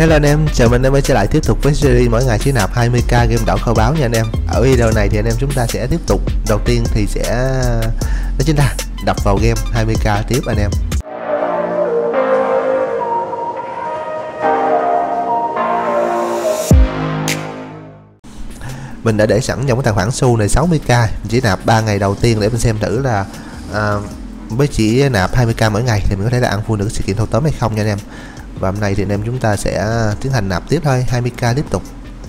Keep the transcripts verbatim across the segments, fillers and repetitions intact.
Hello anh em, chào mừng anh em quay trở lại tiếp tục với series mỗi ngày chỉ nạp hai mươi k game đảo kho báu nha anh em. Ở video này thì anh em chúng ta sẽ tiếp tục, đầu tiên thì sẽ đó chính là đập vào game hai mươi k tiếp anh em. Mình đã để sẵn trong cái tài khoản xu này sáu mươi k, mình chỉ nạp ba ngày đầu tiên để mình xem thử là à, với chỉ nạp hai mươi k mỗi ngày thì mình có thể là ăn full được sự kiện thâu tóm hay không nha anh em. Và hôm nay thì anh em chúng ta sẽ tiến hành nạp tiếp thôi, hai mươi k tiếp tục.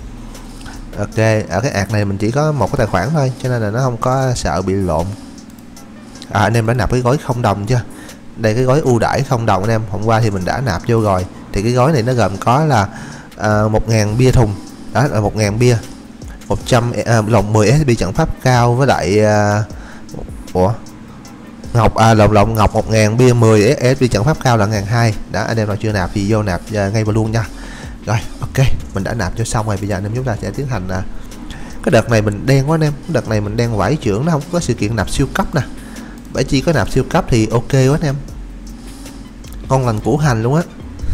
Ok, ở cái ạc này mình chỉ có một cái tài khoản thôi cho nên là nó không có sợ bị lộn. À, anh em đã nạp cái gói không đồng chưa? Đây cái gói ưu đãi không đồng anh em, hôm qua thì mình đã nạp vô rồi. Thì cái gói này nó gồm có là uh, một nghìn bia thùng, đó là một nghìn bia, một trăm uh, lồng mười ét pê trận pháp cao với lại uh, ủa ngọc à, lồng lồng ngọc một nghìn bia mười ét pê trận pháp cao là một nghìn hai trăm. Đó, anh em nào chưa nạp thì vô nạp uh, ngay vào luôn nha. Rồi ok, mình đã nạp cho xong rồi, bây giờ anh em chúng ta sẽ tiến hành uh, cái đợt này mình đen quá anh em, cái đợt này mình đen vải trưởng, nó không có sự kiện nạp siêu cấp nè, bởi chỉ có nạp siêu cấp thì ok quá anh em, ngon lành củ hành luôn á.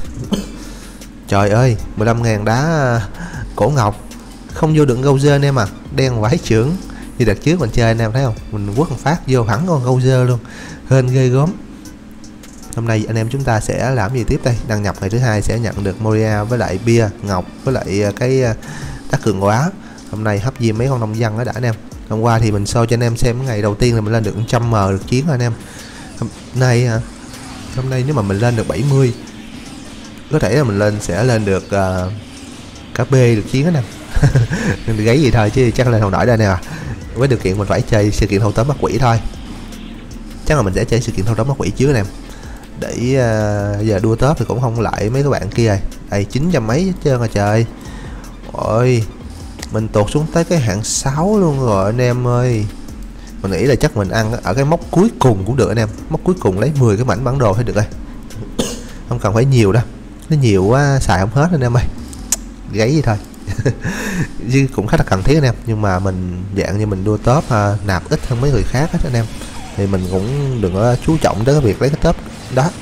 Trời ơi, mười lăm ngàn đá uh, cổ ngọc không vô đựng Gozer anh em à, đen vải trưởng. Như đợt trước mình chơi anh em thấy không, mình quất một phát vô hẳn con Gozer luôn, hên ghê gớm. Hôm nay anh em chúng ta sẽ làm gì tiếp đây? Đăng nhập ngày thứ hai sẽ nhận được Moria với lại bia ngọc với lại cái đắt cường quá. Hôm nay hấp diêm mấy con nông dân đó đã anh em. Hôm qua thì mình show cho anh em xem ngày đầu tiên là mình lên được một trăm m được chiến rồi anh em. Hôm nay hả? Hôm nay nếu mà mình lên được bảy mươi, có thể là mình lên sẽ lên được uh, cả B được chiến anh em. Gáy gì thôi chứ chắc lên không nổi đây nè à. Với điều kiện mình phải chơi sự kiện thâu tóm bắt quỷ thôi, chắc là mình sẽ chơi sự kiện thâu tóm bắt quỷ trước anh em, để uh, giờ đua top thì cũng không lại mấy các bạn kia rồi. Đây chín trăm mấy hết trơn rồi trời. Ôi mình tụt xuống tới cái hạng sáu luôn rồi anh em ơi. Mình nghĩ là chắc mình ăn ở cái mốc cuối cùng cũng được anh em, mốc cuối cùng lấy mười cái mảnh bản đồ thôi được rồi, không cần phải nhiều đâu, nó nhiều quá xài không hết anh em ơi, gáy gì thôi. Chứ cũng khá là cần thiết anh em, nhưng mà mình dạng như mình đua top à, nạp ít hơn mấy người khác hết anh em, thì mình cũng đừng có chú trọng tới cái việc lấy cái top đó,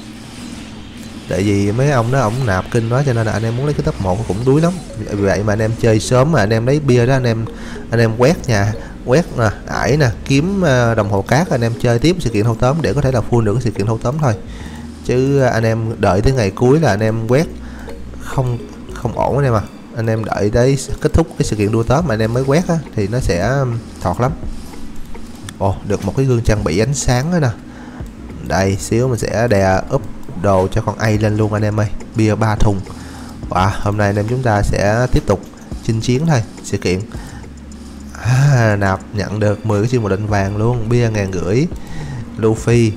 tại vì mấy ông đó ổng nạp kinh quá cho nên là anh em muốn lấy cái top một cũng đuối lắm. Vì vậy mà anh em chơi sớm mà anh em lấy bia đó, anh em anh em quét nhà, quét nè, ải nè, kiếm đồng hồ cát, anh em chơi tiếp sự kiện thâu tóm để có thể là full được cái sự kiện thâu tóm thôi. Chứ anh em đợi tới ngày cuối là anh em quét không không ổn anh em à. Anh em đợi tới kết thúc cái sự kiện đua top mà anh em mới quét á, thì nó sẽ thọt lắm. Ồ, được một cái gương trang bị ánh sáng đó nè. Đây xíu mình sẽ đè up đồ cho con A lên luôn anh em ơi. Bia ba thùng. Wow, hôm nay anh em chúng ta sẽ tiếp tục chinh chiến thôi. Sự kiện à, nạp nhận được mười cái chiêu một định vàng luôn. Bia ngàn rưỡi. Luffy.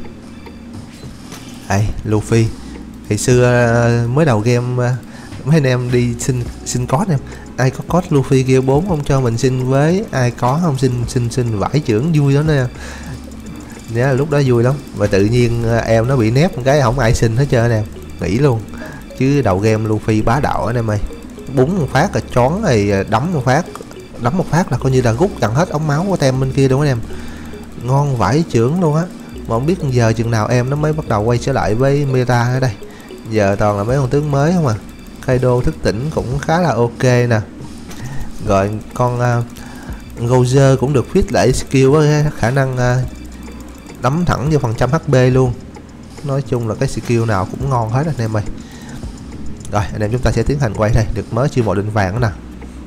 Đây Luffy. Ngày xưa mới đầu game mấy anh em đi xin xin code em, ai có code Luffy kia bốn không cho mình xin, với ai có không xin xin xin vải trưởng vui lắm nè. Nhớ là lúc đó vui lắm, và tự nhiên em nó bị nép một cái không ai xin hết trơn em, nghỉ luôn. Chứ đầu game Luffy bá đạo anh em ơi, búng một phát là chón rồi đấm một phát, đấm một phát là coi như là rút gần hết ống máu của tem bên kia đúng anh em, ngon vải trưởng luôn á. Mà không biết giờ chừng nào em nó mới bắt đầu quay trở lại với meta ở đây, giờ toàn là mấy con tướng mới không à. Kaido thức tỉnh cũng khá là ok nè. Rồi con uh, Gozer cũng được fit lại skill với khả năng uh, đấm thẳng vô phần trăm hát pê luôn. Nói chung là cái skill nào cũng ngon hết anh em ơi. Rồi anh em chúng ta sẽ tiến hành quay đây, được mới chiêu một định vàng đó nè.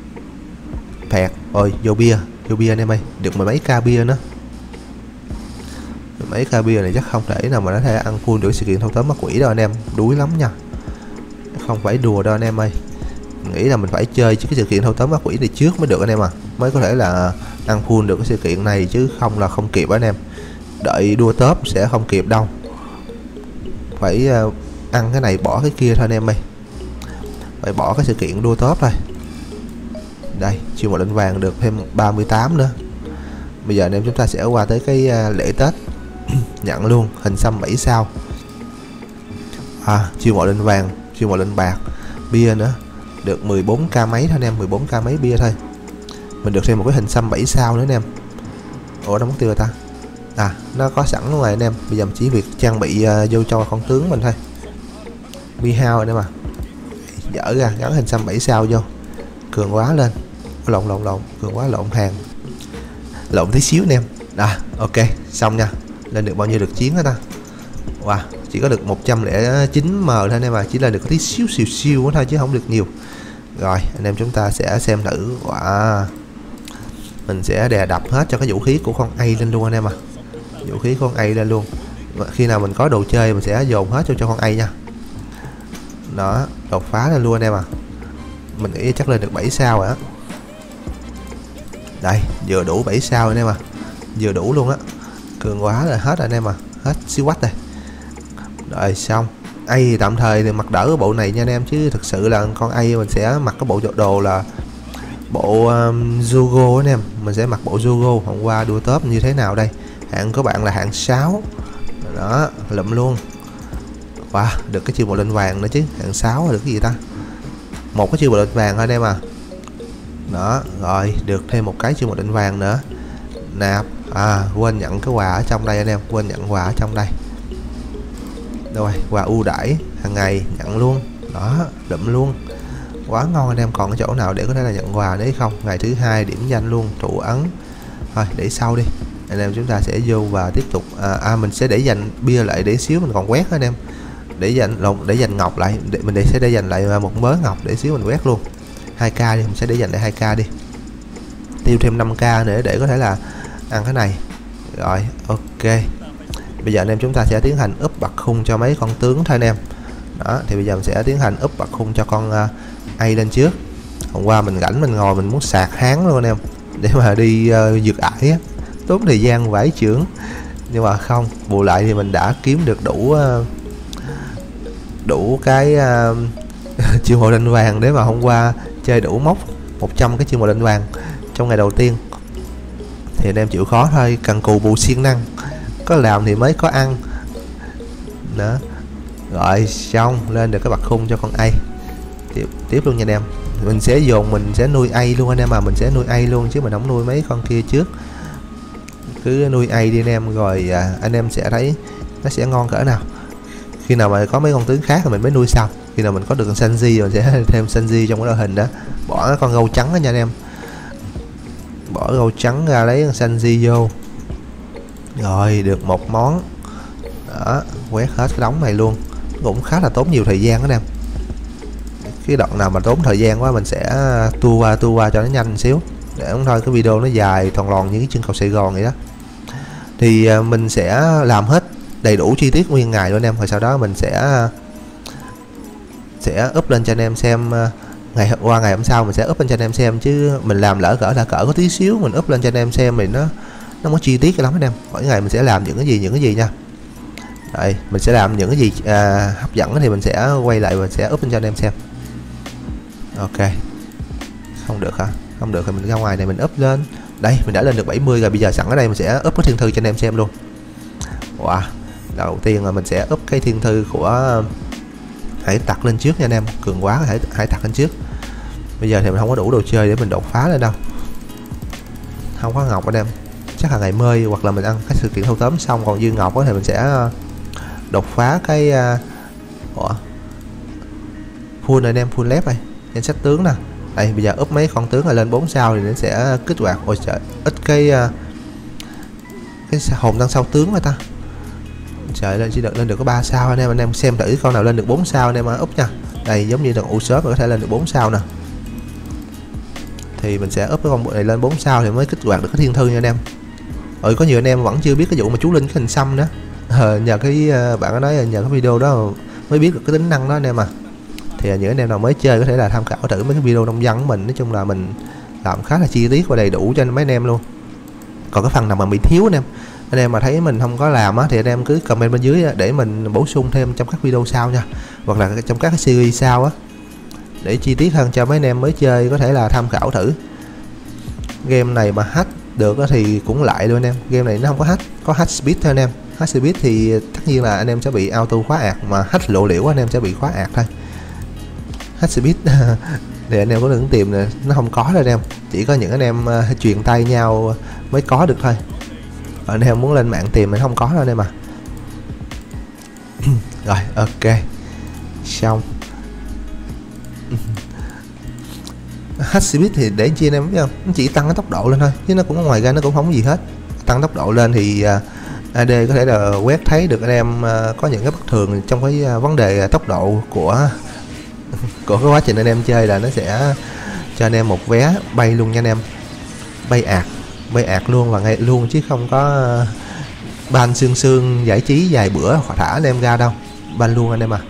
Phẹt, ôi vô bia, vô bia anh em ơi, được mười mấy k bia nữa. Mười mấy k bia này chắc không thể nào mà nó thể ăn full được sự kiện thâu tóm bắt quỷ đâu anh em, đuối lắm nha. Không phải đùa đâu anh em ơi, nghĩ là mình phải chơi chứ cái sự kiện thâu tóm bắt quỷ này trước mới được anh em à, mới có thể là ăn full được cái sự kiện này, chứ không là không kịp anh em. Đợi đua top sẽ không kịp đâu, phải uh, ăn cái này bỏ cái kia thôi anh em ơi, phải bỏ cái sự kiện đua top thôi. Đây chiêu một định vàng được thêm ba mươi tám nữa. Bây giờ anh em chúng ta sẽ qua tới cái uh, lễ Tết nhận luôn hình xăm bảy sao. À chiêu một định vàng, chiêu một định bạc, bia nữa, được mười bốn k mấy thôi anh em, mười bốn k mấy bia thôi. Mình được thêm một cái hình xăm bảy sao nữa anh em. Ủa nó mất tiêu rồi ta? À nó có sẵn luôn rồi anh em, bây giờ mình chỉ việc trang bị uh, vô cho con tướng mình thôi. Mihao anh em à, dở ra, gắn hình xăm bảy sao vô, cường quá lên, lộn lộn lộn cường quá lộn hàng lộn tí xíu anh em. Đó, ok xong nha. Lên được bao nhiêu lượt chiến đó ta? Wow, chỉ có được một trăm lẻ chín M thôi anh em, mà chỉ là được tí xíu xìu xìu thôi chứ không được nhiều. Rồi anh em chúng ta sẽ xem thử. Wow, mình sẽ đè đập hết cho cái vũ khí của con A lên luôn anh em à. Vũ khí con A lên luôn. Khi nào mình có đồ chơi mình sẽ dồn hết cho cho con A nha. Đó, đột phá lên luôn anh em à. Mình nghĩ chắc lên được bảy sao rồi á. Đây, vừa đủ bảy sao anh em à. Vừa đủ luôn á. Cường quá là hết rồi anh em à. Hết siêu quách rồi. Rồi xong. A thì tạm thời thì mặc đỡ cái bộ này nha anh em, chứ thực sự là con A mình sẽ mặc cái bộ đồ là bộ um, Zogo anh em. Mình sẽ mặc bộ Zogo. Hôm qua đua top như thế nào đây? Hạng của bạn là hạng sáu. Đó, lụm luôn. Wow, được cái chiêu bộ lệnh vàng nữa chứ. Hạng sáu được cái gì ta? Một cái chiêu bộ lệnh vàng thôi anh em à. Đó, rồi được thêm một cái chiêu bộ lệnh vàng nữa. Nạp. À, quên nhận cái quà ở trong đây anh em, quên nhận quà ở trong đây. Rồi, quà ưu đãi hàng ngày nhận luôn. Đó, lụm luôn. Quá ngon anh em, còn cái chỗ nào để có thể là nhận quà đấy không? Ngày thứ hai điểm danh luôn, trụ ấn. Thôi, để sau đi. Anh em chúng ta sẽ vô và tiếp tục à, à mình sẽ để dành bia lại để xíu mình còn quét anh em. Để dành lộn để dành ngọc lại, để mình để sẽ để dành lại một mớ ngọc để xíu mình quét luôn. hai k đi, mình sẽ để dành lại hai k đi. Tiêu thêm năm k nữa để có thể là ăn cái này. Rồi, ok. Bây giờ anh em chúng ta sẽ tiến hành úp bật khung cho mấy con tướng thôi anh em. Đó, thì bây giờ mình sẽ tiến hành úp bật khung cho con uh, A lên trước. Hôm qua mình rảnh mình ngồi mình muốn sạc háng luôn anh em, để mà đi uh, vượt ải á, tốn thời gian vải trưởng. Nhưng mà không, bù lại thì mình đã kiếm được đủ uh, đủ cái uh, chiêu mộ lệnh vàng để mà hôm qua chơi đủ mốc một trăm cái chiêu mộ lệnh vàng trong ngày đầu tiên. Thì anh em chịu khó thôi, cần cù bù siêng năng, có làm thì mới có ăn. Đó. Rồi xong, lên được cái bậc khung cho con A. Tiếp tiếp luôn nha anh em. Mình sẽ dồn mình sẽ nuôi A luôn anh em, mà mình sẽ nuôi A luôn chứ mình không nuôi mấy con kia trước. Cứ nuôi A đi anh em, rồi à, anh em sẽ thấy nó sẽ ngon cỡ nào. Khi nào mà có mấy con tướng khác thì mình mới nuôi sau. Khi nào mình có được Sanji mình sẽ thêm Sanji trong cái đội hình đó. Bỏ con gâu trắng đó nha anh em. Bỏ gâu trắng ra lấy con Sanji vô. Rồi được một món. Đó, quét hết cái đống này luôn. Cũng khá là tốn nhiều thời gian đó anh em. Cái đoạn nào mà tốn thời gian quá mình sẽ tua qua tua qua cho nó nhanh một xíu, để không thôi cái video nó dài toàn lòn những cái chân cầu Sài Gòn vậy đó. Thì mình sẽ làm hết đầy đủ chi tiết nguyên ngày luôn anh em, rồi sau đó mình sẽ sẽ up lên cho anh em xem. Ngày qua ngày hôm sau mình sẽ up lên cho anh em xem, chứ mình làm lỡ cỡ là cỡ có tí xíu mình up lên cho anh em xem thì nó nó có chi tiết lắm anh em. Mỗi ngày mình sẽ làm những cái gì những cái gì nha. Đây, mình sẽ làm những cái gì à, hấp dẫn thì mình sẽ quay lại và sẽ up lên cho anh em xem. Ok. Không được hả? Không được thì mình ra ngoài này mình up lên. Đây, mình đã lên được bảy mươi rồi, bây giờ sẵn ở đây mình sẽ up cái thiên thư cho anh em xem luôn. Wow. Đầu tiên là mình sẽ up cái thiên thư của hải tặc lên trước nha anh em, cường quá hải hải tặc lên trước. Bây giờ thì mình không có đủ đồ chơi để mình đột phá lên đâu. Không có ngọc anh em. Chắc là ngày mơi hoặc là mình ăn cái sự kiện thâu tóm xong còn dư ngọc đó thì mình sẽ đột phá cái uh, full anh em, full lép này, danh sách tướng nè. Đây bây giờ up mấy con tướng là lên bốn sao thì nó sẽ kích hoạt. Ôi trời, ít cái uh, cái hồn tăng sau tướng mà ta. Trời, lên chỉ được lên được có ba sao anh em. Anh em xem thử con nào lên được bốn sao anh em up nha. Đây giống như là u shop có thể lên được bốn sao nè. Thì mình sẽ up cái con bộ này lên bốn sao thì mới kích hoạt được cái thiên thư nha anh em. Ừ, có nhiều anh em vẫn chưa biết cái vụ mà chú Linh cái hình xăm nữa. Ờ, nhờ cái bạn có nói nhờ cái video đó mới biết được cái tính năng đó anh em à. Thì những anh em nào mới chơi có thể là tham khảo thử mấy cái video nông dân của mình. Nói chung là mình làm khá là chi tiết và đầy đủ cho mấy anh em luôn. Còn cái phần nào mà bị thiếu anh em, anh em mà thấy mình không có làm á thì anh em cứ comment bên dưới để mình bổ sung thêm trong các video sau nha, hoặc là trong các cái series sau á, để chi tiết hơn cho mấy anh em mới chơi có thể là tham khảo thử. Game này mà hack được thì cũng lại luôn anh em. Game này nó không có hack, có hack speed thôi anh em. Hack speed thì tất nhiên là anh em sẽ bị auto khóa ạt, mà hack lộ liễu anh em sẽ bị khóa ạt thôi. Hack speed thì anh em có đừng tìm nè, nó không có đâu anh em, chỉ có những anh em uh, truyền tay nhau mới có được thôi. Anh em muốn lên mạng tìm mình không có đâu anh em à. Rồi ok xong. hack speed thì để chi anh em biết không, nó chỉ tăng cái tốc độ lên thôi chứ nó cũng ngoài ra nó cũng không có gì hết. Tăng tốc độ lên thì uh, a đê có thể là quét thấy được anh em uh, có những cái bất thường trong cái uh, vấn đề tốc độ của của cái quá trình anh em chơi, là nó sẽ cho anh em một vé bay luôn nha anh em, bay ạt bay ạt luôn và ngay luôn, chứ không có uh, ban xương xương giải trí vài bữa thả anh em ra đâu, ban luôn anh em à.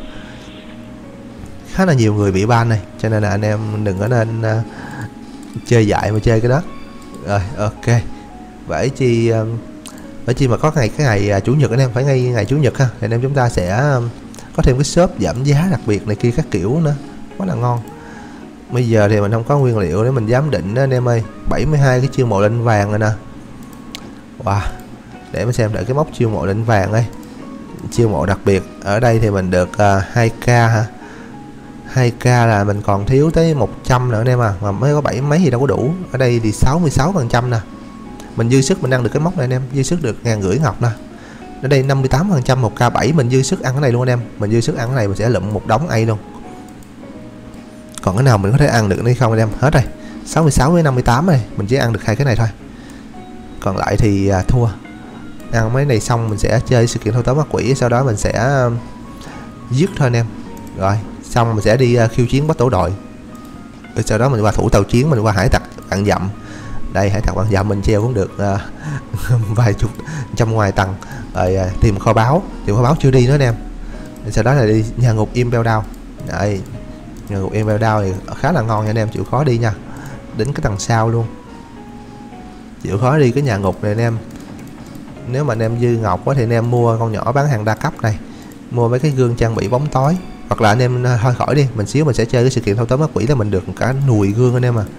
Khá là nhiều người bị ban này, cho nên là anh em đừng có nên uh, chơi dại mà chơi cái đó. Rồi ok, vậy chi uh, bởi chi mà có ngày cái ngày uh, chủ nhật anh em, phải ngay ngày chủ nhật ha, thì anh em chúng ta sẽ uh, có thêm cái shop giảm giá đặc biệt này kia các kiểu nữa, quá là ngon. Bây giờ thì mình không có nguyên liệu để mình giám định đó anh em ơi. Bảy mươi hai cái chiêu mộ lệnh vàng rồi nè. Wow, để mình xem lại cái mốc chiêu mộ lệnh vàng đây. Chiêu mộ đặc biệt ở đây thì mình được uh, hai k hả, hai k là mình còn thiếu tới một trăm nữa anh em à, mà mới có bảy mấy thì đâu có đủ. Ở đây thì sáu mươi sáu phần trăm nè, mình dư sức mình ăn được cái mốc này anh em, dư sức được ngàn rưỡi ngọc nè. Ở đây năm mươi tám phần trăm một k bảy, mình dư sức ăn cái này luôn anh em, mình dư sức ăn cái này mình sẽ lụm một đống A luôn. Còn cái nào mình có thể ăn được hay không anh em, hết rồi. Sáu mươi sáu với năm mươi tám này mình chỉ ăn được hai cái này thôi, còn lại thì à, thua. Ăn mấy này xong mình sẽ chơi sự kiện thâu tóm ma quỷ, sau đó mình sẽ uh, giết thôi anh em. Rồi xong mình sẽ đi uh, khiêu chiến bắt tổ đội, rồi sau đó mình qua thủ tàu chiến, mình qua hải tặc bạn dặm. Đây hải tặc bạn dặm mình treo cũng được uh, vài chục trăm ngoài tầng. Rồi uh, tìm kho báu, tìm kho báu chưa đi nữa anh em. Rồi sau đó là đi nhà ngục Impel Down. Đây nhà ngục Impel Down thì khá là ngon nha anh em, chịu khó đi nha, đến cái tầng sau luôn, chịu khó đi cái nhà ngục này anh em. Nếu mà anh em dư ngọc quá thì anh em mua con nhỏ bán hàng đa cấp này, mua mấy cái gương trang bị bóng tối, hoặc là anh em thôi khỏi đi, mình xíu mình sẽ chơi cái sự kiện thâu tóm ma quỷ là mình được cả nùi gương anh em à,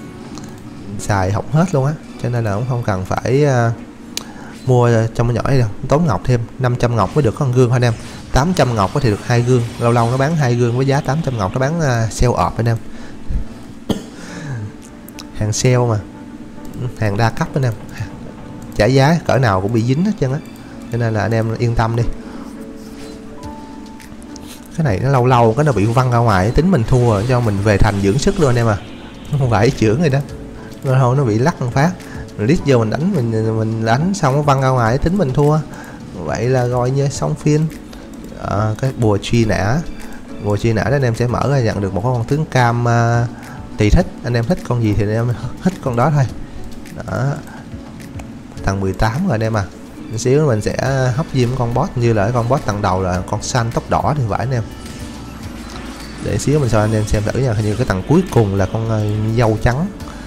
xài hỏng hết luôn á, cho nên là cũng không cần phải uh, mua trong cái nhỏ này đâu, tốn ngọc thêm năm trăm ngọc mới được con gương thôi anh em. Tám trăm ngọc có thể được hai gương, lâu lâu nó bán hai gương với giá tám trăm ngọc, nó bán uh, sale ọp anh em, hàng sale mà, hàng đa cấp anh em, trả giá cỡ nào cũng bị dính hết trơn á, cho nên là anh em yên tâm đi. Cái này nó lâu lâu cái nó bị văng ra ngoài, tính mình thua cho mình về thành dưỡng sức luôn anh em à, không phải trưởng rồi đó, lâu lâu nó bị lắc một phát, rồi lít vô mình đánh, mình mình đánh xong nó văng ra ngoài, tính mình thua. Vậy là gọi như xong phiên. À, cái bùa truy nã, bùa truy nã đó anh em sẽ mở ra nhận được một con tướng cam uh, tùy thích, anh em thích con gì thì anh em thích con đó thôi. Đó, tầng mười tám rồi anh em à. Một xíu mình sẽ hấp diêm con boss, như là cái con boss tầng đầu là con xanh tóc đỏ thì phải anh em. Để xíu mình cho anh em xem thử nha, hình như cái tầng cuối cùng là con uh, dâu trắng.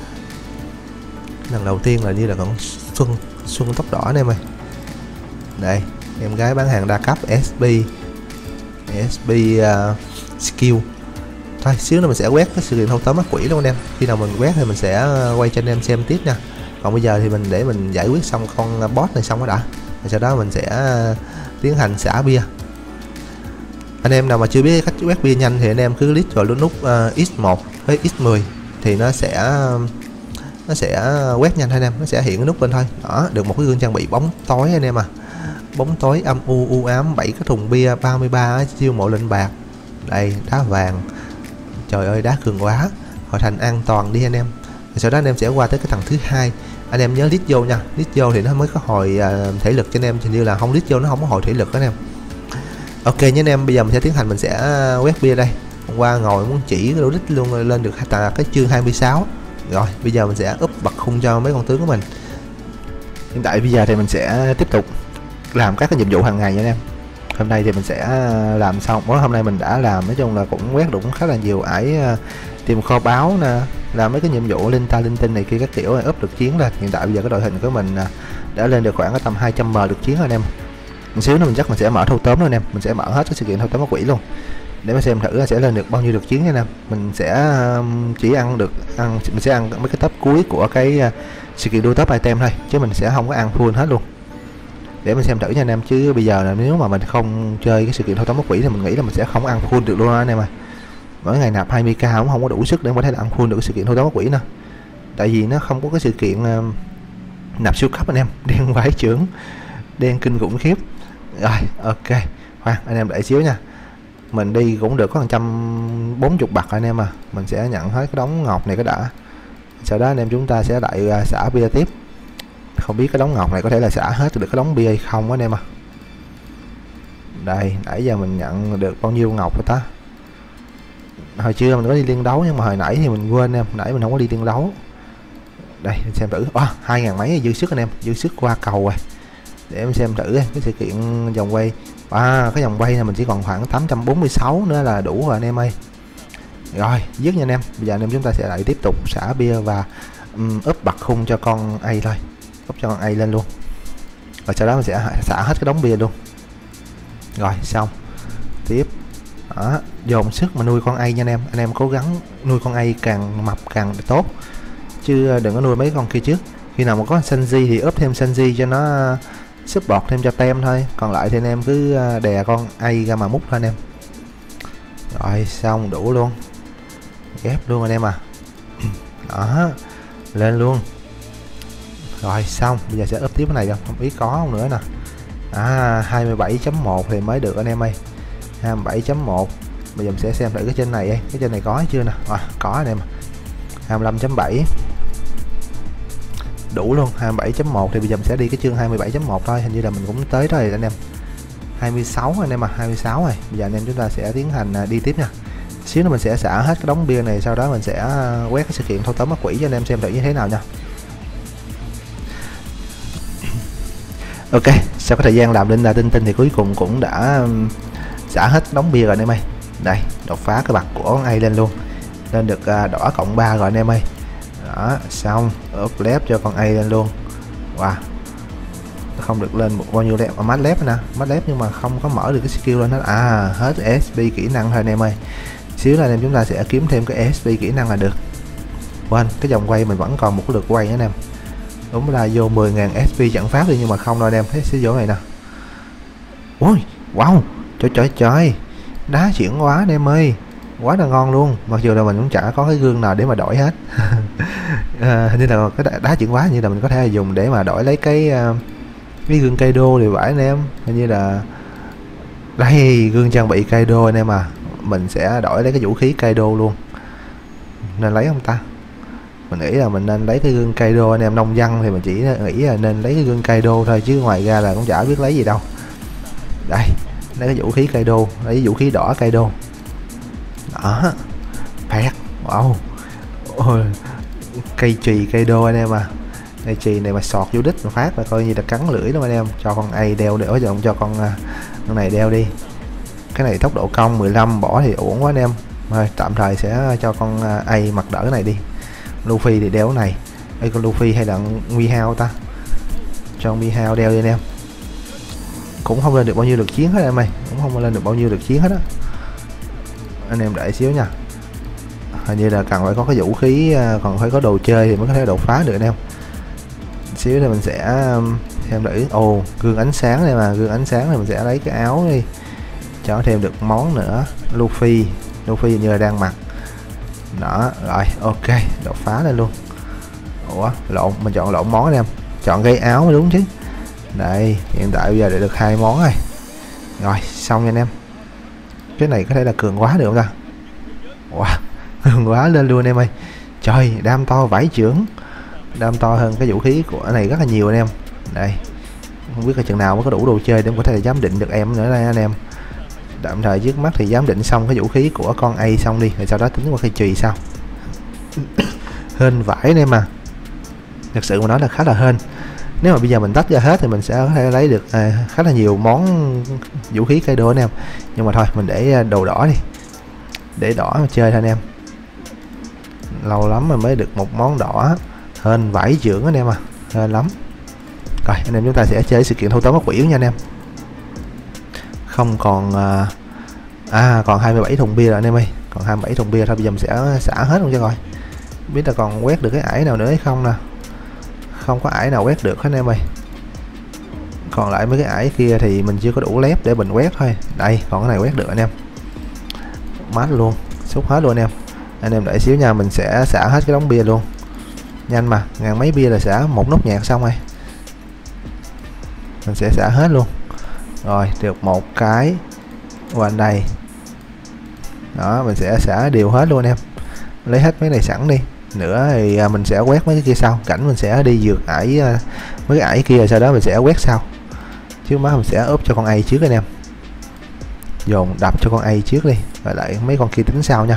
Lần đầu tiên là như là con xuân xuân tóc đỏ anh em ơi. Đây em gái bán hàng đa cấp ét pê ét pê uh, skill. Thôi xíu nữa mình sẽ quét cái sự kiện thâu tóm ma quỷ luôn anh em, khi nào mình quét thì mình sẽ quay cho anh em xem tiếp nha. Còn bây giờ thì mình để mình giải quyết xong con boss này xong rồi đã, rồi sau đó mình sẽ tiến hành xả bia. Anh em nào mà chưa biết cách quét bia nhanh thì anh em cứ click vào nút uh, X một với X mười thì nó sẽ nó sẽ quét nhanh thôi anh em, nó sẽ hiện cái nút lên thôi. Đó, được một cái gương trang bị bóng tối anh em à, bóng tối âm u u ám, bảy cái thùng bia, ba mươi ba chiêu mộ lệnh bạc. Đây đá vàng, trời ơi đá cường quá, hội thành an toàn đi anh em. Rồi sau đó anh em sẽ qua tới cái tầng thứ hai, anh em nhớ lít vô nha, lít vô thì nó mới có hồi uh, thể lực cho anh em, hình như là không lít vô nó không có hồi thể lực đó anh em. Ok nhé anh em, bây giờ mình sẽ tiến hành mình sẽ quét bia đây. Hôm qua ngồi muốn chỉ cái lít luôn lên được cái chương hai mươi sáu. Rồi bây giờ mình sẽ úp bật khung cho mấy con tướng của mình. Hiện tại bây giờ thì mình sẽ tiếp tục làm các cái nhiệm vụ hàng ngày nha anh em. Hôm nay thì mình sẽ làm xong, mỗi hôm nay mình đã làm, nói chung là cũng quét được cũng khá là nhiều ải, tìm kho báu nè, làm mấy cái nhiệm vụ linh ta linh tinh này kia các kiểu, úp được chiến lên. Hiện tại bây giờ cái đội hình của mình đã lên được khoảng tầm hai trăm m được chiến rồi anh em. Một xíu nữa mình chắc mình sẽ mở thâu tóm rồi anh em, mình sẽ mở hết cái sự kiện thâu tóm ma quỷ luôn để mà xem thử sẽ lên được bao nhiêu được chiến nha anh em. Mình sẽ chỉ ăn được ăn mình sẽ ăn mấy cái top cuối của cái sự kiện đua top item thôi, chứ mình sẽ không có ăn full hết luôn, để mình xem thử nha anh em. Chứ bây giờ là nếu mà mình không chơi cái sự kiện thâu tóm ma quỷ thì mình nghĩ là mình sẽ không ăn full được luôn đó anh em à. Mỗi ngày nạp hai mươi k cũng không có đủ sức để có thể là ăn full được cái sự kiện thâu tóm ma quỷ nữa, tại vì nó không có cái sự kiện uh, nạp siêu cấp anh em. Đen vãi trưởng, đen kinh khủng khiếp. Rồi ok, khoan anh em đợi xíu nha. mình đi cũng được có một trăm bốn mươi bạc anh em à. Mình sẽ nhận hết cái đống ngọc này cái đã, sau đó anh em chúng ta sẽ lại uh, xả bia tiếp. Không biết cái đống ngọc này có thể là xả hết được cái đống bia hay không anh em à. Đây nãy giờ mình nhận được bao nhiêu ngọc rồi ta. Hồi trưa mình có đi liên đấu nhưng mà hồi nãy thì mình quên em, nãy mình không có đi liên đấu. Đây mình xem thử, à, hai ngàn mấy dư sức anh em, dư sức qua cầu rồi. Để em xem thử cái sự kiện vòng quay. À, cái vòng quay này mình chỉ còn khoảng tám trăm bốn mươi sáu nữa là đủ rồi anh em ơi. Rồi dứt nha anh em. Bây giờ anh em chúng ta sẽ lại tiếp tục xả bia và um, úp bật khung cho con A thôi, úp cho con A lên luôn. Và sau đó mình sẽ xả hết cái đống bia luôn. Rồi xong tiếp đó, dồn sức mà nuôi con A nha anh em. Anh em cố gắng nuôi con A càng mập càng tốt, chứ đừng có nuôi mấy con kia trước. Khi nào mà có Sanji thì ướp thêm Sanji cho nó support thêm cho tem thôi, còn lại thì anh em cứ đè con A ra mà múc thôi anh em. Rồi xong đủ luôn, ghép luôn anh em à. Đó lên luôn. Rồi xong bây giờ sẽ ướp tiếp cái này, không biết có không nữa nè. À hai mươi bảy chấm một thì mới được anh em ơi, hai mươi bảy chấm một. Bây giờ mình sẽ xem thử cái trên này ấy. Cái trên này có hay chưa nè. À, có anh em, hai mươi lăm chấm bảy đủ luôn. Hai mươi bảy chấm một thì bây giờ mình sẽ đi cái chương hai mươi bảy chấm một thôi, hình như là mình cũng tới rồi anh em. Hai mươi sáu anh em à, hai mươi sáu rồi. Bây giờ anh em chúng ta sẽ tiến hành đi tiếp nha. Xíu nữa mình sẽ xả hết cái đống bia này, sau đó mình sẽ quét cái sự kiện thâu tóm ác quỷ cho anh em xem thử như thế nào nha. Ok, sau cái thời gian làm linh là tinh tinh thì cuối cùng cũng đã xả hết đống bia rồi anh em ơi. Đây, đột phá cái bậc của con A lên luôn, lên được uh, đỏ cộng ba rồi anh em ơi. Đó, xong ốp lép cho con A lên luôn. Wow, không được lên một bao nhiêu lép, mắt lép nè, mắt lép nhưng mà không có mở được cái skill lên hết. À, hết ét pê kỹ năng thôi anh em ơi. Xíu là anh em chúng ta sẽ kiếm thêm cái ét pê kỹ năng là được. Quên, cái vòng quay mình vẫn còn một cái lượt quay nữa anh em. Đúng là vô mười ngàn ét pê trận pháp đi, nhưng mà không đâu anh em. Thấy sẽ vô này nè. Ui, wow, trời trời trời, đá chuyển quá anh em ơi, quá là ngon luôn. Mặc dù là mình cũng chả có cái gương nào để mà đổi hết. À, hình như là cái đá chuyển quá như là mình có thể dùng để mà đổi lấy cái cái gương Kaido thì phải anh em. Hình như là đây, gương trang bị Kaido anh em à. Mình sẽ đổi lấy cái vũ khí Kaido luôn. Nên lấy không ta? Mình nghĩ là mình nên lấy cái gương Kaido anh em. Nông dân thì mình chỉ nghĩ là nên lấy cái gương Kaido thôi, chứ ngoài ra là cũng chả biết lấy gì đâu. Đây, lấy cái vũ khí Kaido, lấy cái vũ khí đỏ Kaido. Đó, phẹt, wow. Ôi, cây chì Kaido anh em à. Cây chì này mà sọt vô đích mà phát là coi như là cắn lưỡi luôn anh em. Cho con A đeo để cho cho con con này đeo đi. Cái này tốc độ công mười lăm bỏ thì uổng quá anh em. Thôi tạm thời sẽ cho con A mặc đỡ cái này đi. Luffy thì đeo cái này. Ê, con Luffy hay là Mihao ta? Cho Mihao đeo đi anh em. Cũng không lên được bao nhiêu lượt chiến hết em ơi, cũng không lên được bao nhiêu lượt chiến hết á. Anh em đợi xíu nha. Hình như là cần phải có cái vũ khí, còn phải có đồ chơi thì mới có thể đột phá được anh em. Xíu thì mình sẽ xem thử. Ồ, gương ánh sáng này mà, gương ánh sáng thì mình sẽ lấy cái áo đi cho thêm được món nữa. Luffy, Luffy như là đang mặc. Đó, rồi, ok, đột phá lên luôn. Ủa, lộn, mình chọn lộn món anh em. Chọn cái áo mới đúng chứ. Đây, hiện tại bây giờ để được hai món rồi. Rồi, xong nha anh em. Cái này có thể là cường quá được không ta? Wow, cường quá lên luôn anh em ơi. Trời, đam to vải trưởng. Đam to hơn cái vũ khí của này rất là nhiều anh em. Đây, không biết là chừng nào mới có đủ đồ chơi để có thể giám định được em nữa đây anh em. Tạm thời trước mắt thì giám định xong cái vũ khí của con A xong đi, rồi sau đó tính qua cây chùy sau. Hên vải anh em à. Thật sự mà nói là khá là hên. Nếu mà bây giờ mình tách ra hết thì mình sẽ có thể lấy được à, khá là nhiều món vũ khí Kaido anh em. Nhưng mà thôi mình để đồ đỏ đi, để đỏ mà chơi thôi anh em. Lâu lắm mà mới được một món đỏ. Hên vải trưởng anh em à, hên lắm. Rồi anh em chúng ta sẽ chơi sự kiện thâu tóm ác quỷ nha anh em. Không còn à, à còn hai mươi bảy thùng bia rồi anh em ơi, còn hai mươi bảy thùng bia thôi. Bây giờ mình sẽ xả hết luôn cho rồi. Biết là còn quét được cái ải nào nữa hay không nè. Không có ải nào quét được hết anh em ơi. Còn lại mấy cái ải kia thì mình chưa có đủ lép để mình quét thôi. Đây, còn cái này quét được anh em. Mát luôn, xúc hết luôn anh em. Anh em đợi xíu nha, mình sẽ xả hết cái đống bia luôn. Nhanh mà, ngàn mấy bia là xả một nốt nhạc xong rồi. Mình sẽ xả hết luôn. Rồi, được một cái quanh đây. Đó, mình sẽ sẽ điều hết luôn anh em, lấy hết mấy này sẵn đi, nữa thì mình sẽ quét mấy cái kia sau, cảnh mình sẽ đi vượt ải mấy cái ải kia rồi sau đó mình sẽ quét sau. Trước mắt mình sẽ ốp cho con A trước anh em, dồn đập cho con A trước đi, và lại mấy con kia tính sau nha.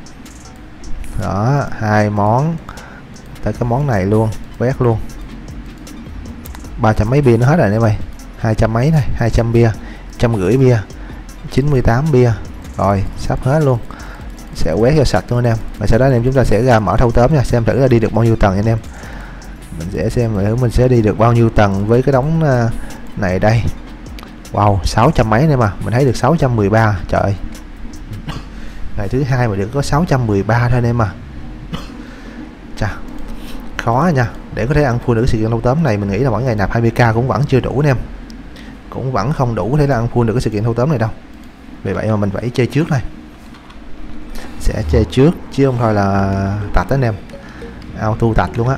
Đó, hai món tới cái món này luôn, quét luôn. Ba trăm mấy bia nó hết rồi em ơi, hai trăm mấy thôi, hai trăm bia, trăm rưỡi bia, chín mươi tám bia, rồi sắp hết luôn. Sẽ quét cho sạch luôn anh em, và sau đó anh em chúng ta sẽ ra mở thâu tóm nha, xem thử là đi được bao nhiêu tầng anh em. Mình sẽ xem thử mình sẽ đi được bao nhiêu tầng với cái đống này đây. Wow, sáu trăm mấy anh em à, mình thấy được sáu trăm mười ba, trời ơi. Ngày thứ hai mà được có sáu trăm mười ba thôi anh em à. Chà, khó nha. Để có thể ăn full được cái sự kiện thâu tóm này, mình nghĩ là mỗi ngày nạp hai mươi k cũng vẫn chưa đủ anh em, cũng vẫn không đủ để là ăn full được cái sự kiện thâu tóm này đâu. Vì vậy mà mình phải chơi trước thôi, sẽ chơi trước chứ không thôi là tạch anh em, auto tạch luôn á.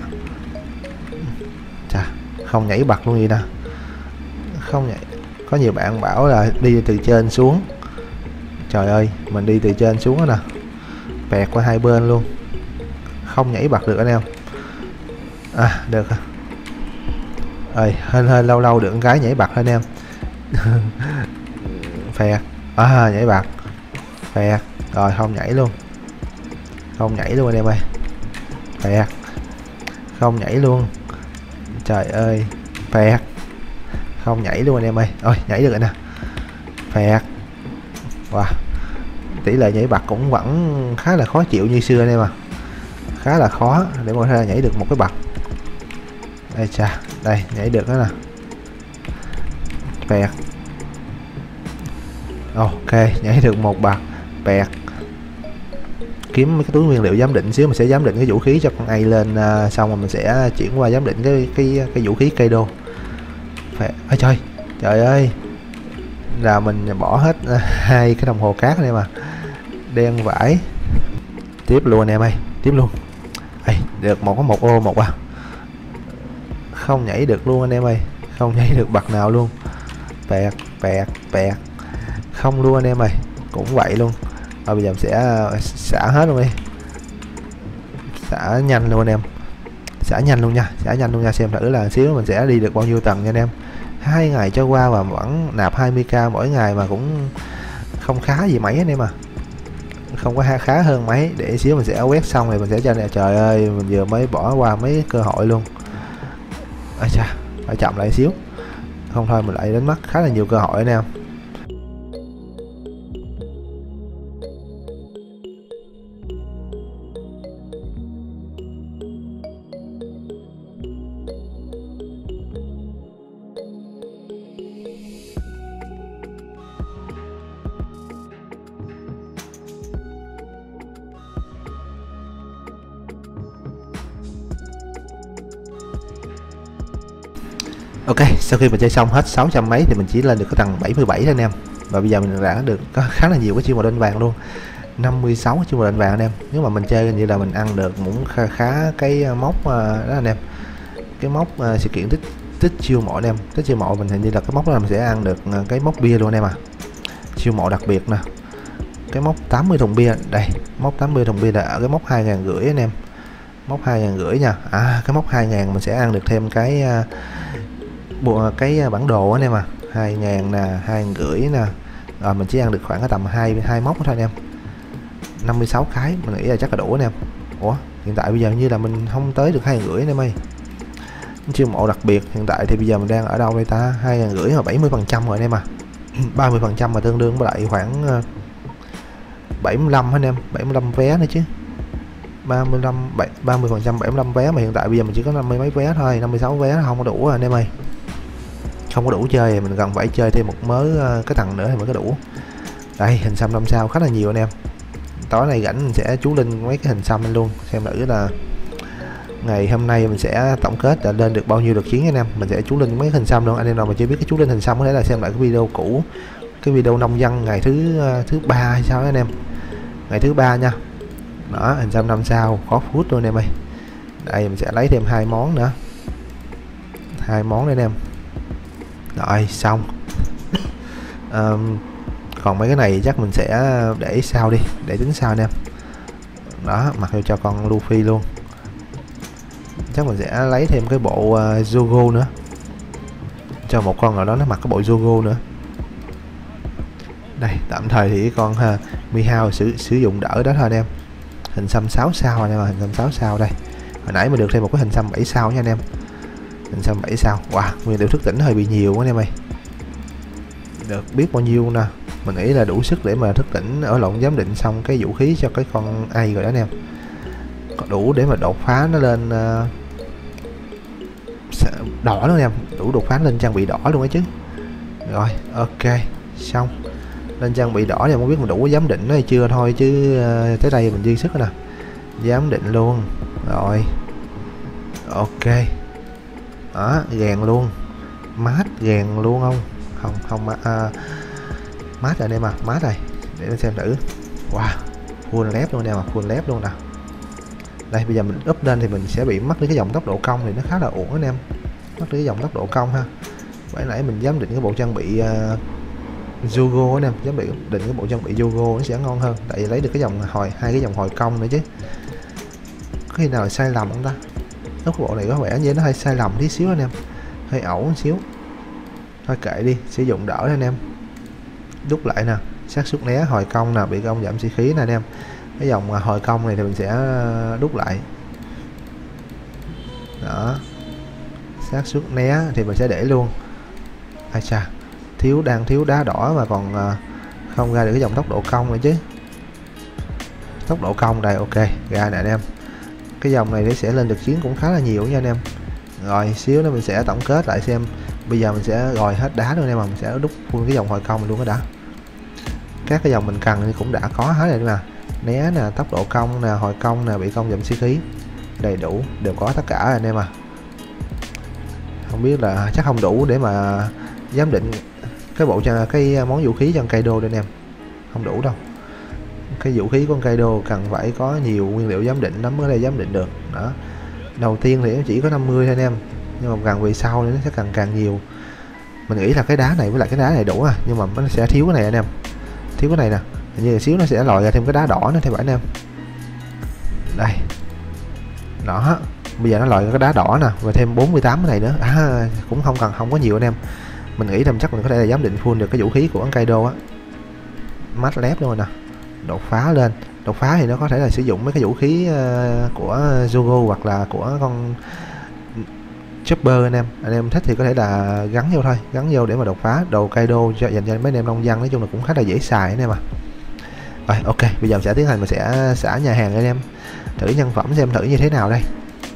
Chà, không nhảy bật luôn gì nè, không nhảy. Có nhiều bạn bảo là đi từ trên xuống, trời ơi mình đi từ trên xuống đó nè, bẹt qua hai bên luôn, không nhảy bật được anh em. À được ơi, hơi hơi lâu lâu được con gái nhảy bật thôi anh em. Phẹt, à nhảy bật, phẹt, rồi không nhảy luôn, không nhảy luôn anh em ơi, phẹt, không nhảy luôn, trời ơi, phẹt, không nhảy luôn anh em ơi, ôi nhảy được rồi nè, phẹt. Wow, tỷ lệ nhảy bật cũng vẫn khá là khó chịu như xưa anh em à, khá là khó để có thể nhảy được một cái bật. Đây chà, đây nhảy được đó nè, phẹt. Ok, nhảy được một bật, bẹt. Kiếm mấy cái túi nguyên liệu giám định xíu, mình sẽ giám định cái vũ khí cho con A lên, uh, xong rồi mình sẽ chuyển qua giám định cái cái cái vũ khí cây đô. Phải, ôi trời, trời ơi, là mình bỏ hết uh, hai cái đồng hồ cát này mà, đen vải. Tiếp luôn em ơi, tiếp luôn. Ê, được một có một ô một à, không nhảy được luôn anh em ơi, không nhảy được bật nào luôn, bẹt bẹt bẹt, không luôn anh em ơi, cũng vậy luôn. Và bây giờ mình sẽ xả hết luôn đi, xả nhanh luôn anh em, xả nhanh luôn nha, xả nhanh luôn nha, xem thử là xíu mình sẽ đi được bao nhiêu tầng nha anh em. Hai ngày cho qua và vẫn nạp hai mươi k mỗi ngày mà cũng không khá gì mấy anh em à, không có khá hơn mấy. Để xíu mình sẽ quét xong rồi mình sẽ cho nè, trời ơi mình vừa mới bỏ qua mấy cơ hội luôn. À chà, phải chậm lại xíu, không thôi mình lại đánh mất khá là nhiều cơ hội anh em. Ok, sau khi mình chơi xong hết sáu trăm mấy thì mình chỉ lên được cái tầng bảy mươi bảy thôi anh em. Và bây giờ mình đã được có khá là nhiều cái chiêu màu đen vàng luôn, năm mươi sáu chiêu màu đen vàng anh em. Nếu mà mình chơi như là mình ăn được cũng khá, khá cái mốc đó anh em, cái mốc uh, sự kiện tích tích chiêu mộ anh em, tích chiêu mộ mình hình như là cái mốc đó mình sẽ ăn được cái mốc bia luôn anh em à. Chiêu mộ đặc biệt nè, cái mốc tám mươi thùng bia đây, mốc tám mươi thùng bia là ở cái mốc hai ngàn rưỡi anh em, mốc hai ngàn rưỡi nha. À cái mốc hai ngàn mình sẽ ăn được thêm cái uh, bộ cái bản đồ anh em à, hai ngàn nè, hai ngàn rưỡi nè, rồi mình chỉ ăn được khoảng cái tầm hai hai mốc thôi anh em, năm mươi sáu cái mình nghĩ là chắc là đủ anh em. Ủa hiện tại bây giờ như là mình không tới được hai ngàn rưỡi anh em ơi. Chiêu mộ đặc biệt hiện tại thì bây giờ mình đang ở đâu đây ta, hai ngàn rưỡi mà bảy mươi phần trăm rồi anh em à. ba mươi phần trăm mà tương đương với lại khoảng bảy mươi lăm anh em, bảy mươi lăm vé nữa chứ, ba mươi lăm ba mươi phần trăm bảy mươi lăm vé, mà hiện tại bây giờ mình chỉ có năm mươi mấy vé thôi, năm mươi sáu vé không có đủ rồi anh em ơi, không có đủ chơi, mình cần phải chơi thêm một mớ cái tầng nữa thì mới có đủ. Đây hình xăm năm sao khá là nhiều anh em, tối nay rảnh mình sẽ chú linh mấy cái hình xăm luôn, xem thử là ngày hôm nay mình sẽ tổng kết là lên được bao nhiêu lượt chiến anh em. Mình sẽ chú linh mấy hình xăm luôn, anh em nào mà chưa biết cái chú linh hình xăm có thể là xem lại cái video cũ, cái video nông dân ngày thứ thứ ba hay sao đó anh em, ngày thứ ba nha. Đó hình xăm năm sao khó phút luôn anh em ơi. Đây mình sẽ lấy thêm hai món nữa, hai món đây anh em. Rồi xong. um, Còn mấy cái này chắc mình sẽ để sau đi, để tính sau anh em. Đó, mặc vô cho con Luffy luôn. Chắc mình sẽ lấy thêm cái bộ uh, Zogo nữa, cho một con nào đó nó mặc cái bộ Zogo nữa. Đây, tạm thời thì con uh, Mihao sử sử dụng đỡ đó thôi anh em. Hình xăm sáu sao anh em, hình xăm sáu sao đây. Hồi nãy mình được thêm một cái hình xăm bảy sao nha anh em. Hình xăm bảy sao. Wow, nguyên liệu thức tỉnh hơi bị nhiều quá anh em ơi. Được biết bao nhiêu nè. Mình nghĩ là đủ sức để mà thức tỉnh ở lộn giám định xong cái vũ khí cho cái con A rồi đó anh em. Có đủ để mà đột phá nó lên uh, đỏ luôn anh em, đủ đột phá lên trang bị đỏ luôn ấy chứ. Rồi, ok, xong. Lên trang bị đỏ thì không biết mình đủ giám định nó hay chưa thôi chứ uh, tới đây mình dư sức rồi nè. Giám định luôn. Rồi. Ok. Đó, gèn luôn. Mát gèn luôn không? Không, không uh, mát rồi anh em à, mát rồi. Để mình xem thử. Wow, full lép luôn anh em à, full lép luôn nè. Đây bây giờ mình up lên thì mình sẽ bị mất đi cái dòng tốc độ cong thì nó khá là uổng anh em. Mất đi cái dòng tốc độ cong ha. Bởi nãy mình giám định cái bộ trang bị uh, Zogo anh em, giám định định cái bộ trang bị Zogo nó sẽ ngon hơn, tại vì lấy được cái dòng hồi hai cái dòng hồi công nữa chứ. Có khi nào là sai lầm không ta? Lúc bộ này có vẻ như nó hơi sai lầm tí xíu anh em, hơi ẩu một xíu. Thôi kệ đi, sử dụng đỡ anh em. Đúc lại nè, xác suất né hồi công nè, bị công giảm sĩ khí nè anh em. Cái dòng hồi công này thì mình sẽ đúc lại. Đó. Xác suất né thì mình sẽ để luôn. Ai chà, thiếu đang thiếu đá đỏ mà còn không ra được cái dòng tốc độ công nữa chứ. Tốc độ công đây, ok, ra nè anh em. Cái dòng này nó sẽ lên được chiến cũng khá là nhiều nha anh em. Rồi xíu nữa mình sẽ tổng kết lại xem. Bây giờ mình sẽ gòi hết đá luôn em, mà mình sẽ đúc full cái dòng hồi công luôn đó đã. Các cái dòng mình cần thì cũng đã có hết rồi mà. Né nè, tốc độ công nè, hồi công nè, bị công giảm sĩ khí, đầy đủ, đều có tất cả anh em à. Không biết là chắc không đủ để mà giám định cái bộ cho cái món vũ khí cho con Kaido đây anh em. Không đủ đâu. Cái vũ khí của con Kaido cần phải có nhiều nguyên liệu giám định lắm mới có thể giám định được. Đó. Đầu tiên thì nó chỉ có năm mươi thôi anh em, nhưng mà càng về sau thì nó sẽ càng càng nhiều. Mình nghĩ là cái đá này với lại cái đá này đủ à, nhưng mà nó sẽ thiếu cái này anh em. Thiếu cái này nè. Hình như là xíu nó sẽ lòi ra thêm cái đá đỏ nữa theo anh em. Đây. Đó. Bây giờ nó lòi ra cái đá đỏ nè, và thêm bốn mươi tám cái này nữa. À, cũng không cần, không có nhiều anh em. Mình nghĩ rằng chắc mình có thể là giám định full được cái vũ khí của con Kaido á. Mắt lép luôn nè. Đột phá lên. Đột phá thì nó có thể là sử dụng mấy cái vũ khí uh, của Zogo hoặc là của con Chopper anh em. Anh em thích thì có thể là gắn vô thôi, gắn vô để mà đột phá. Đồ Kaido cho dành cho mấy anh em nông dân nói chung là cũng khá là dễ xài anh em à. Rồi ok, bây giờ mình sẽ tiến hành mình sẽ xả nhà hàng anh em. Thử nhân phẩm xem thử như thế nào đây.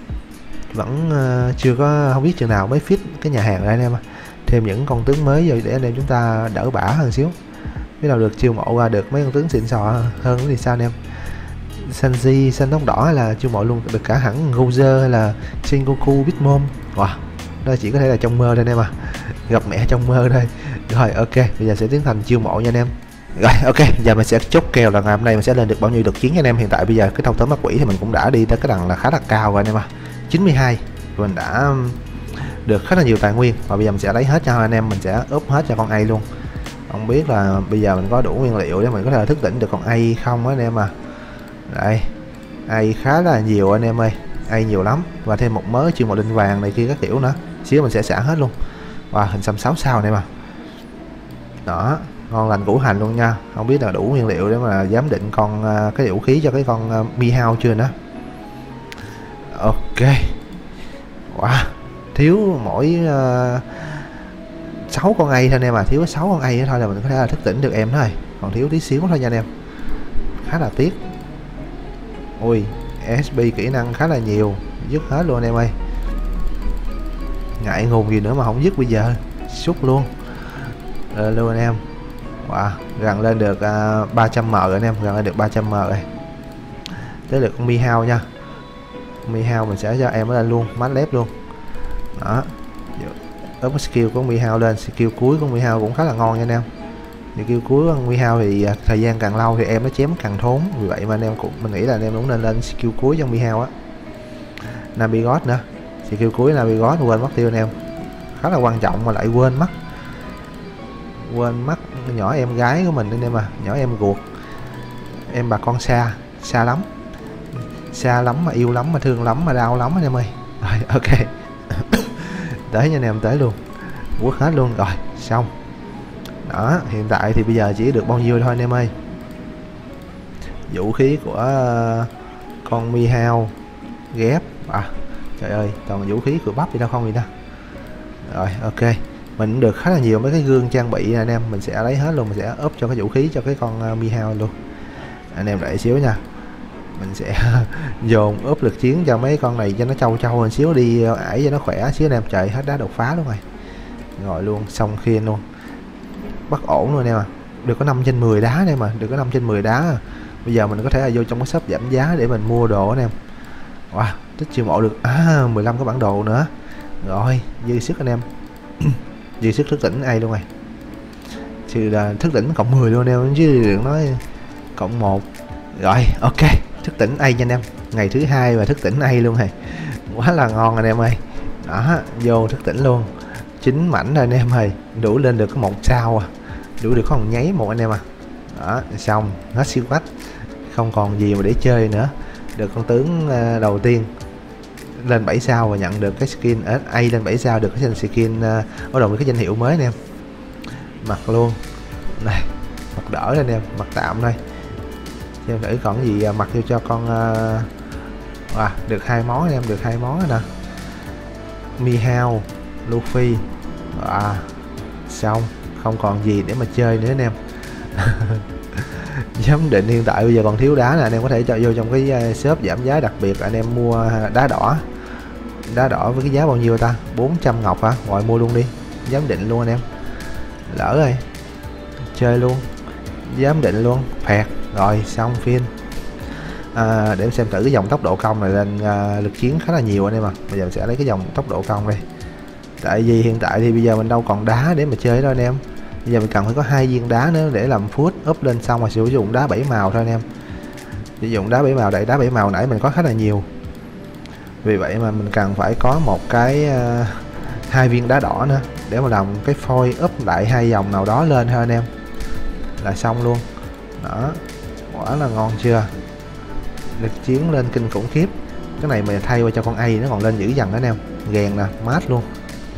Vẫn uh, chưa có, không biết chừng nào mới fit cái nhà hàng đây anh em à. Thêm những con tướng mới rồi để anh em chúng ta đỡ bả hơn xíu. Biết nào được chiêu mộ ra được mấy con tướng xịn sò hơn thì sao anh em. Sanji xanh tóc đỏ hay là chiêu mộ luôn được cả hẳn Gozer hay là Sengoku Bitmon. Wow, đó chỉ có thể là trong mơ thôi anh em à. Gặp mẹ trong mơ thôi. Rồi ok, bây giờ sẽ tiến hành chiêu mộ nha anh em. Rồi ok, giờ mình sẽ chốt kèo là ngày hôm nay mình sẽ lên được bao nhiêu đợt chiến nha anh em. Hiện tại bây giờ cái thông tóm mắt quỷ thì mình cũng đã đi tới cái đằng là khá là cao rồi anh em à. chín mươi hai. Mình đã được khá là nhiều tài nguyên và bây giờ mình sẽ lấy hết cho anh em, mình sẽ úp hết cho con A luôn. Không biết là bây giờ mình có đủ nguyên liệu để mình có thể thức tỉnh được con A không á anh em à. Đây, A khá là nhiều anh em ơi, A nhiều lắm. Và thêm một mớ chiêu mộ đinh vàng này kia các kiểu nữa. Xíu mình sẽ xả hết luôn. Và wow, hình xăm sáu sao này mà. Đó, ngon lành củ hành luôn nha. Không biết là đủ nguyên liệu để mà giám định con cái vũ khí cho cái con uh, Mihao chưa nữa. Ok. Wow, thiếu mỗi uh, sáu con A thôi anh em à, thiếu sáu con A thôi là mình có thể là thức tỉnh được em thôi. Còn thiếu tí xíu thôi nha anh em. Khá là tiếc. Ui, ét pê kỹ năng khá là nhiều, dứt hết luôn anh em ơi. Ngại ngùng gì nữa mà không dứt bây giờ, xúc luôn. Rồi luôn anh em. Wow, gần lên được uh, ba trăm M rồi anh em, gần lên được ba trăm M rồi. Tới được con Mihao nha. Mihao mình sẽ cho em nó lên luôn, mắt lép luôn. Đó. Up skill của Mihao lên, skill cuối của Mihao cũng khá là ngon nha anh em. Skill cuối của Mihao thì thời gian càng lâu thì em nó chém càng thốn, vì vậy mà anh em cũng mình nghĩ là anh em cũng nên lên skill cuối trong Mihao á. Navigot nữa, skill cuối Navigot quên mất tiêu anh em, khá là quan trọng mà lại quên mất. quên mất nhỏ em gái của mình anh em à, nhỏ em ruột, em bà con xa, xa lắm, xa lắm mà yêu lắm mà thương lắm mà đau lắm anh em ơi. Rồi ok. Tới nha anh em, tới luôn, quất hết luôn rồi xong. Đó, hiện tại thì bây giờ chỉ được bao nhiêu thôi anh em ơi. Vũ khí của uh, con Mihao ghép à, trời ơi toàn vũ khí của bắp gì đâu không vậy ta. Rồi ok, mình cũng được khá là nhiều mấy cái gương trang bị anh em, mình sẽ lấy hết luôn, mình sẽ ốp cho cái vũ khí cho cái con uh, Mihao luôn. Anh em đợi xíu nha, mình sẽ dồn ốp lực chiến cho mấy con này cho nó trâu trâu một xíu, đi ải cho nó khỏe xíu anh em. Trời, hết đá đột phá luôn rồi, rồi luôn xong khiên luôn, bắt ổn luôn anh em à. Được có năm trên mười đá đây mà, được có năm trên mười đá. Bây giờ mình có thể là vô trong cái shop giảm giá để mình mua đồ anh em. Wow, tích chiêu mộ được à, mười lăm cái bản đồ nữa. Rồi, dư sức anh em. Dư sức thức tỉnh ai luôn rồi. Chứ là thức tỉnh cộng mười luôn anh em, chứ đừng nói cộng một. Rồi, ok, thức tỉnh ai nha anh em. Ngày thứ hai và thức tỉnh ai luôn này. Quá là ngon anh em ơi. Đó, vô thức tỉnh luôn. Chín mảnh rồi anh em ơi, đủ lên được có một sao à. Đủ được có một nháy một anh em à. Đó, xong, hết siêu quách. Không còn gì mà để chơi nữa. Được con tướng uh, đầu tiên lên bảy sao và nhận được cái skin ở A lên bảy sao, được cái skin uh, bắt đầu với cái danh hiệu mới anh em. Mặc luôn. Này, mặc đỡ anh em, mặc tạm thôi. Xem thử còn gì uh, mặc vô cho con uh... à, được hai món anh em, được hai món nè. Mihao, Luffy. À, xong, không còn gì để mà chơi nữa anh em. Giám định hiện tại bây giờ còn thiếu đá nè, anh em có thể cho vô trong cái shop giảm giá đặc biệt, anh em mua đá đỏ. Đá đỏ với cái giá bao nhiêu ta? bốn trăm ngọc hả? Rồi mua luôn đi. Giám định luôn anh em. Lỡ rồi. Chơi luôn. Giám định luôn, phẹt. Rồi xong phiên. À, để em xem thử cái dòng tốc độ công này lên uh, lực chiến khá là nhiều anh em à. Bây giờ mình sẽ lấy cái dòng tốc độ công đây. Tại vì hiện tại thì bây giờ mình đâu còn đá để mà chơi đó anh em. Bây giờ mình cần phải có hai viên đá nữa để làm food up lên, xong rồi sử dụng đá bảy màu thôi anh em. Sử dụng đá bảy màu, tại đá bảy màu nãy mình có khá là nhiều. Vì vậy mà mình cần phải có một cái uh, hai viên đá đỏ nữa để mà làm cái phôi up lại hai dòng nào đó lên thôi anh em. Là xong luôn. Đó. Quả là ngon chưa? Lực chiến lên kinh khủng khiếp. Cái này mình thay qua cho con A nó còn lên dữ dằn đó anh em. Gèn nè, mát luôn.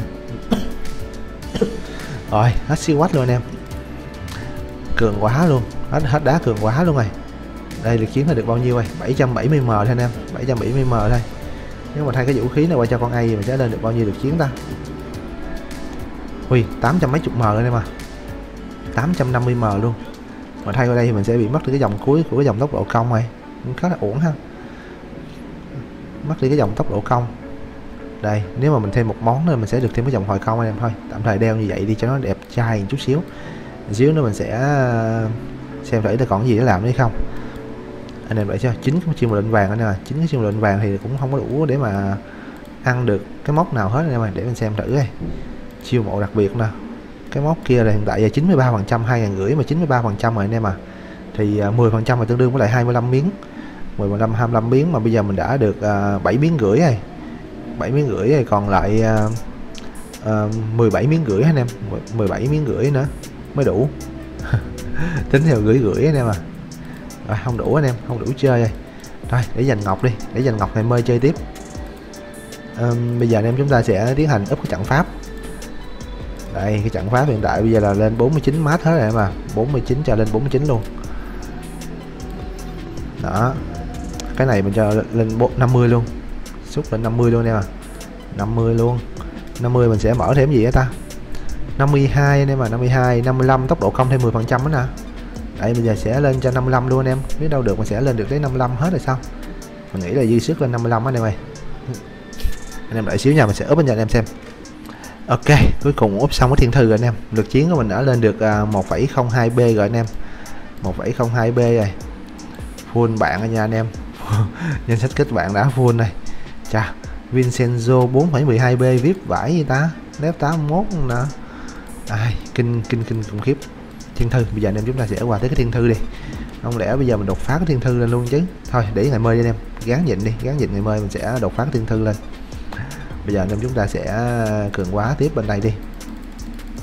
Rồi, hết siêu quách luôn anh em. Cường quá luôn, hết hết đá cường quá luôn rồi. Đây lực chiến là được bao nhiêu rồi? bảy trăm bảy mươi m thôi anh em, bảy trăm bảy mươi m thôi. Nếu mà thay cái vũ khí này qua cho con A mình sẽ lên được bao nhiêu lực chiến ta? Ui, tám trăm mấy chục m anh em à. tám trăm năm mươi m luôn. Mà thay qua đây thì mình sẽ bị mất đi cái dòng cuối của cái dòng tốc độ công này. Cũng khá là ổn ha. Mất đi cái dòng tốc độ công. Đây, nếu mà mình thêm một món nữa mình sẽ được thêm cái dòng hồi công anh em thôi. Tạm thời đeo như vậy đi cho nó đẹp trai một chút xíu. Một xíu nữa mình sẽ xem thử là còn gì để làm nữa không. Anh em đợi cho chín cái chiêu lệnh vàng anh em à, chín cái chiêu lệnh vàng thì cũng không có đủ để mà ăn được cái mốc nào hết anh em ơi, để mình xem thử đây. Chiêu mộ đặc biệt nè. Cái mốc kia là hiện tại là chín mươi ba phần trăm, hai ngàn rưỡi mà chín mươi ba phần trăm rồi anh em à. Thì mười phần trăm là tương đương với lại hai mươi lăm miếng. mười phần trăm hai mươi lăm miếng mà bây giờ mình đã được uh, bảy miếng rưỡi rồi. bảy miếng rưỡi rồi còn lại uh, uh, mười bảy miếng rưỡi anh em, mười bảy miếng rưỡi nữa mới đủ. Tính theo rưỡi rưỡi anh em à. Rồi không đủ anh em, không đủ chơi rồi. Thôi để dành ngọc đi, để dành ngọc này mới chơi tiếp. Um, bây giờ anh em chúng ta sẽ tiến hành úp cái trận pháp. Đây cái trận pháp hiện tại bây giờ là lên bốn mươi chín mát hết rồi em à, bốn mươi chín cho lên bốn mươi chín luôn. Đó. Cái này mình cho lên năm mươi luôn. Xúc lên năm mươi luôn em à. năm mươi luôn. năm mươi mình sẽ mở thêm gì đó ta? năm mươi hai anh em à, năm mươi hai, năm mươi lăm tốc độ công thêm mười phần trăm nữa nè. Đây bây giờ sẽ lên cho năm mươi lăm luôn anh em. Nếu đâu được mình sẽ lên được tới năm mươi lăm hết rồi sao? Mình nghĩ là dư sức lên năm mươi lăm anh em ơi. Anh em đợi xíu nha, mình sẽ úp lên cho anh em xem. Ok, cuối cùng úp xong cái thiên thư rồi anh em. Lực chiến của mình đã lên được uh, một phẩy không hai B rồi anh em. một phẩy không hai B rồi. Full bạn rồi nha anh em. Danh sách kết bạn đã full này. Chà, Vincenzo bốn phẩy mười hai B vê i pê vãi gì ta? Level tám mươi mốt nè. Ai, kinh kinh kinh khủng khiếp. Thiên thư, bây giờ anh em chúng ta sẽ qua tới cái thiên thư đi. Không lẽ bây giờ mình đột phá cái thiên thư lên luôn chứ? Thôi để ngày mơi đi anh em, gán nhịn đi, gán nhịn ngày mơi mình sẽ đột phá cái thiên thư lên. Bây giờ anh em chúng ta sẽ cường hóa tiếp bên đây đi.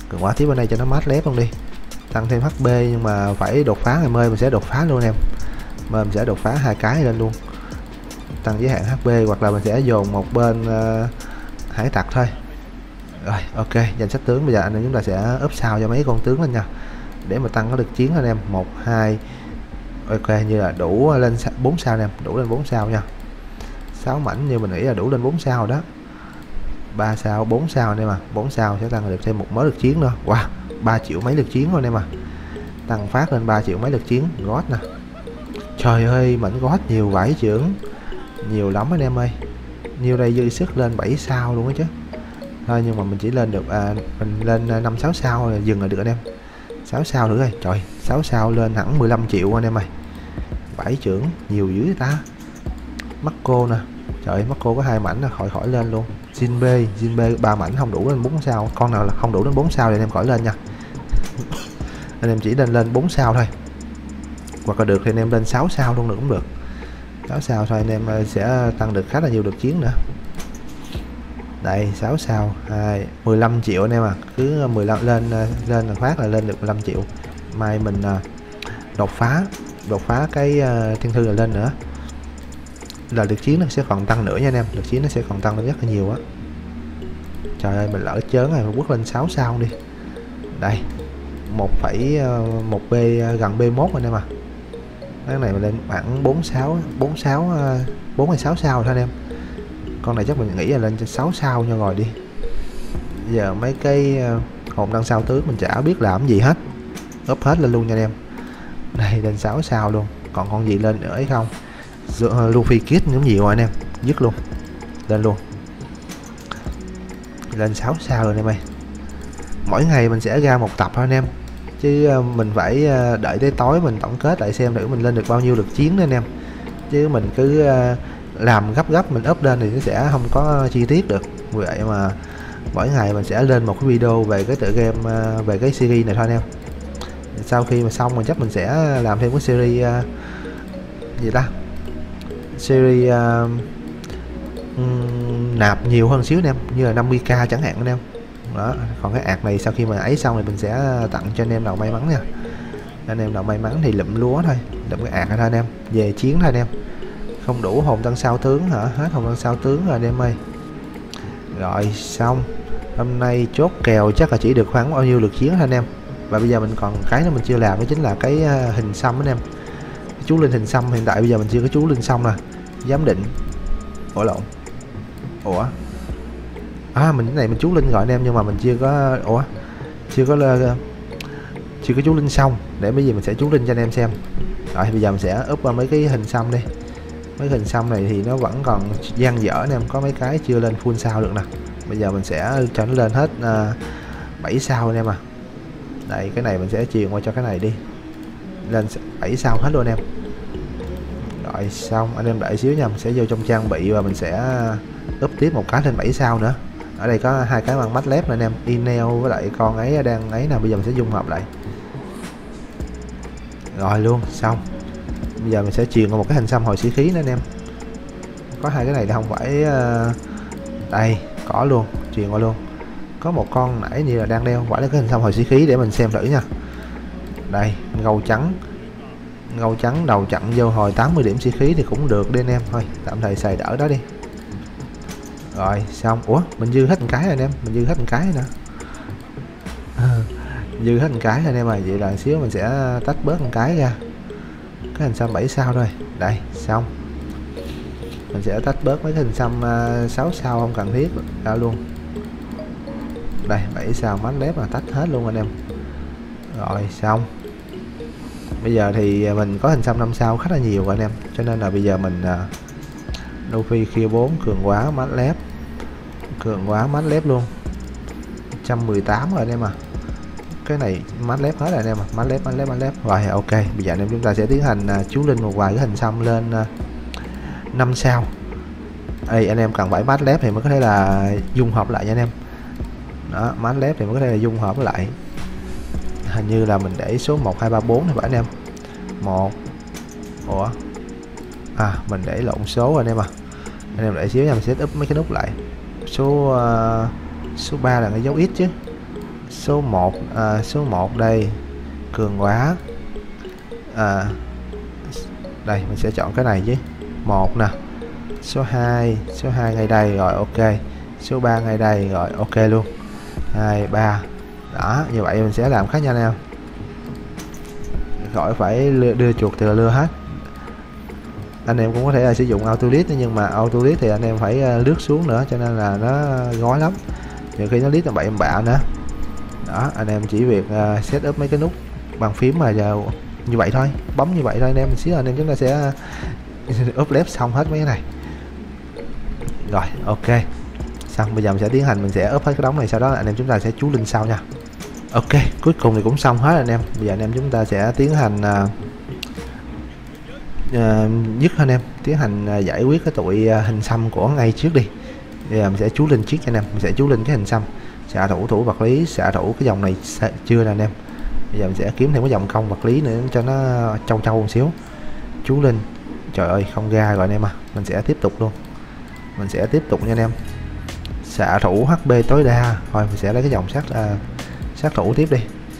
cường hóa tiếp bên đây cho nó mát lép luôn đi. Tăng thêm hát pê nhưng mà phải đột phá, ngày mai mình sẽ đột phá luôn em. Mà mình sẽ đột phá hai cái lên luôn, tăng giới hạn hát pê, hoặc là mình sẽ dồn một bên uh, hải tặc thôi. Rồi ok, danh sách tướng bây giờ anh em chúng ta sẽ úp sao cho mấy con tướng lên nha, để mà tăng có lực chiến anh em. Một hai ok, như là đủ lên bốn sao anh em, đủ lên bốn sao nha. Sáu mảnh như mình nghĩ là đủ lên bốn sao đó. Ba sao, bốn sao anh em à, bốn sao sẽ tăng được thêm một mớ lực chiến nữa. Wow, ba triệu mấy lực chiến thôi anh em à, tăng phát lên ba triệu mấy lực chiến. God nè, trời ơi mảnh God nhiều vãi trưởng, nhiều lắm anh em ơi. Nhiều đây dư sức lên bảy sao luôn á chứ. Thôi nhưng mà mình chỉ lên được à, mình lên năm sáu sao rồi dừng là được anh em. Sáu sao nữa rồi, trời, sáu sao lên hẳn mười lăm triệu anh em ơi. Vãi trưởng, nhiều dữ ta. Marco nè, trời, Marco có hai mảnh là khỏi khỏi lên luôn. Jinbe, Jinbe ba mảnh không đủ lên bốn sao, con nào là không đủ đến bốn sao thì anh em khỏi lên nha. Anh em chỉ lên lên bốn sao thôi, hoặc là được thì anh em lên sáu sao luôn được cũng được. Sáu sao thôi anh em sẽ tăng được khá là nhiều lực chiến nữa. Đây sáu sao, hai mười lăm triệu anh em à, cứ mười lăm lên lên là phát là lên được mười lăm triệu. Mai mình đột phá đột phá cái thiên thư là lên nữa, là lực chiến nó sẽ còn tăng nữa nha anh em, lực chiến nó sẽ còn tăng lên rất là nhiều á. Trời ơi mình lỡ chớn rồi, quất lên sáu sao đi. Đây một phẩy một B gần B mốt anh em à. Cái này mình lên khoảng bốn sáu bốn sáu bốn hay sáu sao thôi anh em. Con này chắc mình nghĩ là lên cho sáu sao cho rồi đi. Giờ mấy cái hồn đăng sao tướng mình chả biết làm gì hết, úp hết lên luôn nha anh em. Đây lên sáu sao luôn, còn con gì lên nữa hay không? Luffy Kid cũng nhiều rồi anh em, dứt luôn, lên luôn, lên sáu sao rồi anh em ơi. Mỗi ngày mình sẽ ra một tập thôi anh em, chứ mình phải đợi tới tối mình tổng kết lại xem thử mình lên được bao nhiêu lực chiến nữa anh em. Chứ mình cứ làm gấp gấp mình up lên thì nó sẽ không có chi tiết được. Vì vậy mà mỗi ngày mình sẽ lên một cái video về cái tựa game, về cái series này thôi anh em. Sau khi mà xong mình chắc mình sẽ làm thêm cái series uh, gì ta, series uh, um, nạp nhiều hơn xíu anh em, như là năm mươi k chẳng hạn anh em đó. Còn cái ạc này sau khi mà ấy xong thì mình sẽ tặng cho anh em nào may mắn nha. Anh em nào may mắn thì lụm lúa thôi, lụm cái ạc thôi anh em, về chiến thôi anh em. Không đủ hồn tăng sao tướng hả? Hết hồn tăng sao tướng rồi anh em ơi. Rồi xong, hôm nay chốt kèo chắc là chỉ được khoảng bao nhiêu lượt chiến thôi anh em. Và bây giờ mình còn cái nữa mình chưa làm, đó chính là cái hình xăm anh em. Cái chú linh hình xăm hiện tại bây giờ mình chưa có chú linh xong nè. Giám định, ủa lộn, ủa à mình cái này mình chú linh gọi anh em, nhưng mà mình chưa có, ủa chưa có chưa có chú linh xong. Để bây giờ mình sẽ chú linh cho anh em xem. Rồi bây giờ mình sẽ up vào mấy cái hình xăm đi. Mấy hình xăm này thì nó vẫn còn dang dở anh em, có mấy cái chưa lên full sao được nè. Bây giờ mình sẽ cho nó lên hết uh, bảy sao anh em à. Đây cái này mình sẽ truyền qua cho cái này đi, lên bảy sao hết luôn anh em. Rồi xong, anh em đợi xíu nha, mình sẽ vô trong trang bị và mình sẽ up tiếp một cái lên bảy sao nữa. Ở đây có hai cái bằng mắt lép nè anh em, Inel với lại con ấy đang ấy nè, bây giờ mình sẽ dung hợp lại. Rồi luôn, xong. Bây giờ mình sẽ truyền qua một cái hình xăm hồi sĩ khí nữa anh em. Có hai cái này thì không phải uh... đây, có luôn, truyền qua luôn. Có một con nãy như là đang đeo, quả là cái hình xăm hồi sĩ khí để mình xem thử nha. Đây, gâu trắng. Gâu trắng đầu chặn vô hồi tám mươi điểm sĩ khí thì cũng được đi anh em. Thôi, tạm thời xài đỡ đó đi. Rồi, xong. Ủa, mình dư hết một cái rồi anh em, mình dư hết một cái nè. Dư hết một cái anh em ơi, vậy là xíu mình sẽ tách bớt một cái ra. Cái hình xăm bảy sao thôi. Đây, xong. Mình sẽ tách bớt mấy cái hình xăm uh, sáu sao không cần thiết ra luôn. Đây, bảy sao mắt lép là tách hết luôn anh em. Rồi, xong. Bây giờ thì mình có hình xăm năm sao khá là nhiều rồi anh em, cho nên là bây giờ mình uh, Luffy kia bốn cường quá mắt lép. Cường quá mắt lép luôn. một trăm mười tám rồi anh em à. Cái này mắt lép hết rồi anh em à, mắt lép mắt lép mắt lép. Rồi ok, bây giờ anh em chúng ta sẽ tiến hành uh, chú linh một vài cái hình xăm lên uh, năm sao. Ê, anh em cần phải mắt lép thì mới có thể là dung hợp lại nha anh em. Đó, mắt lép thì mới có thể là dung hợp lại. Hình như là mình để số một hai ba bốn thì phải anh em. Một. Ủa. À, mình để lộn số rồi anh em à. Anh em để xíu nha, mình set up mấy cái nút lại. Số uh, số ba là cái dấu ít chứ. Số một, à, số một đây cường quá. À, đây mình sẽ chọn cái này chứ. Một nè. Số hai, số hai ngay đây rồi, ok. Số ba ngay đây rồi, ok luôn. Hai, ba. Đó, như vậy mình sẽ làm khá nhanh em. Khỏi phải đưa chuột từ lưa hết. Anh em cũng có thể là sử dụng auto list, nhưng mà auto list thì anh em phải lướt xuống nữa, cho nên là nó gói lắm. Nhiều khi nó list là bậy bạ nữa. Đó, anh em chỉ việc uh, set up mấy cái nút bàn phím mà giờ như vậy thôi, bấm như vậy thôi anh em. Mình xíu anh em chúng ta sẽ up left xong hết mấy cái này. Rồi, ok. Xong bây giờ mình sẽ tiến hành mình sẽ up hết cái đống này, sau đó anh em chúng ta sẽ chú linh sau nha. Ok, cuối cùng thì cũng xong hết anh em. Bây giờ anh em chúng ta sẽ tiến hành uh, uh, dứt anh em, tiến hành uh, giải quyết cái tụi uh, hình xăm của ngay trước đi. Bây giờ mình sẽ chú linh trước cho anh em, mình sẽ chú linh cái hình xăm. Xạ thủ thủ vật lý, xạ thủ cái dòng này chưa nè anh em. Bây giờ mình sẽ kiếm thêm cái dòng công vật lý nữa cho nó trâu trâu một xíu. Chú linh. Trời ơi không ra rồi anh em à. Mình sẽ tiếp tục luôn. Mình sẽ tiếp tục nha anh em. Xạ thủ hát pê tối đa. Thôi mình sẽ lấy cái dòng sát uh, sát thủ tiếp đi.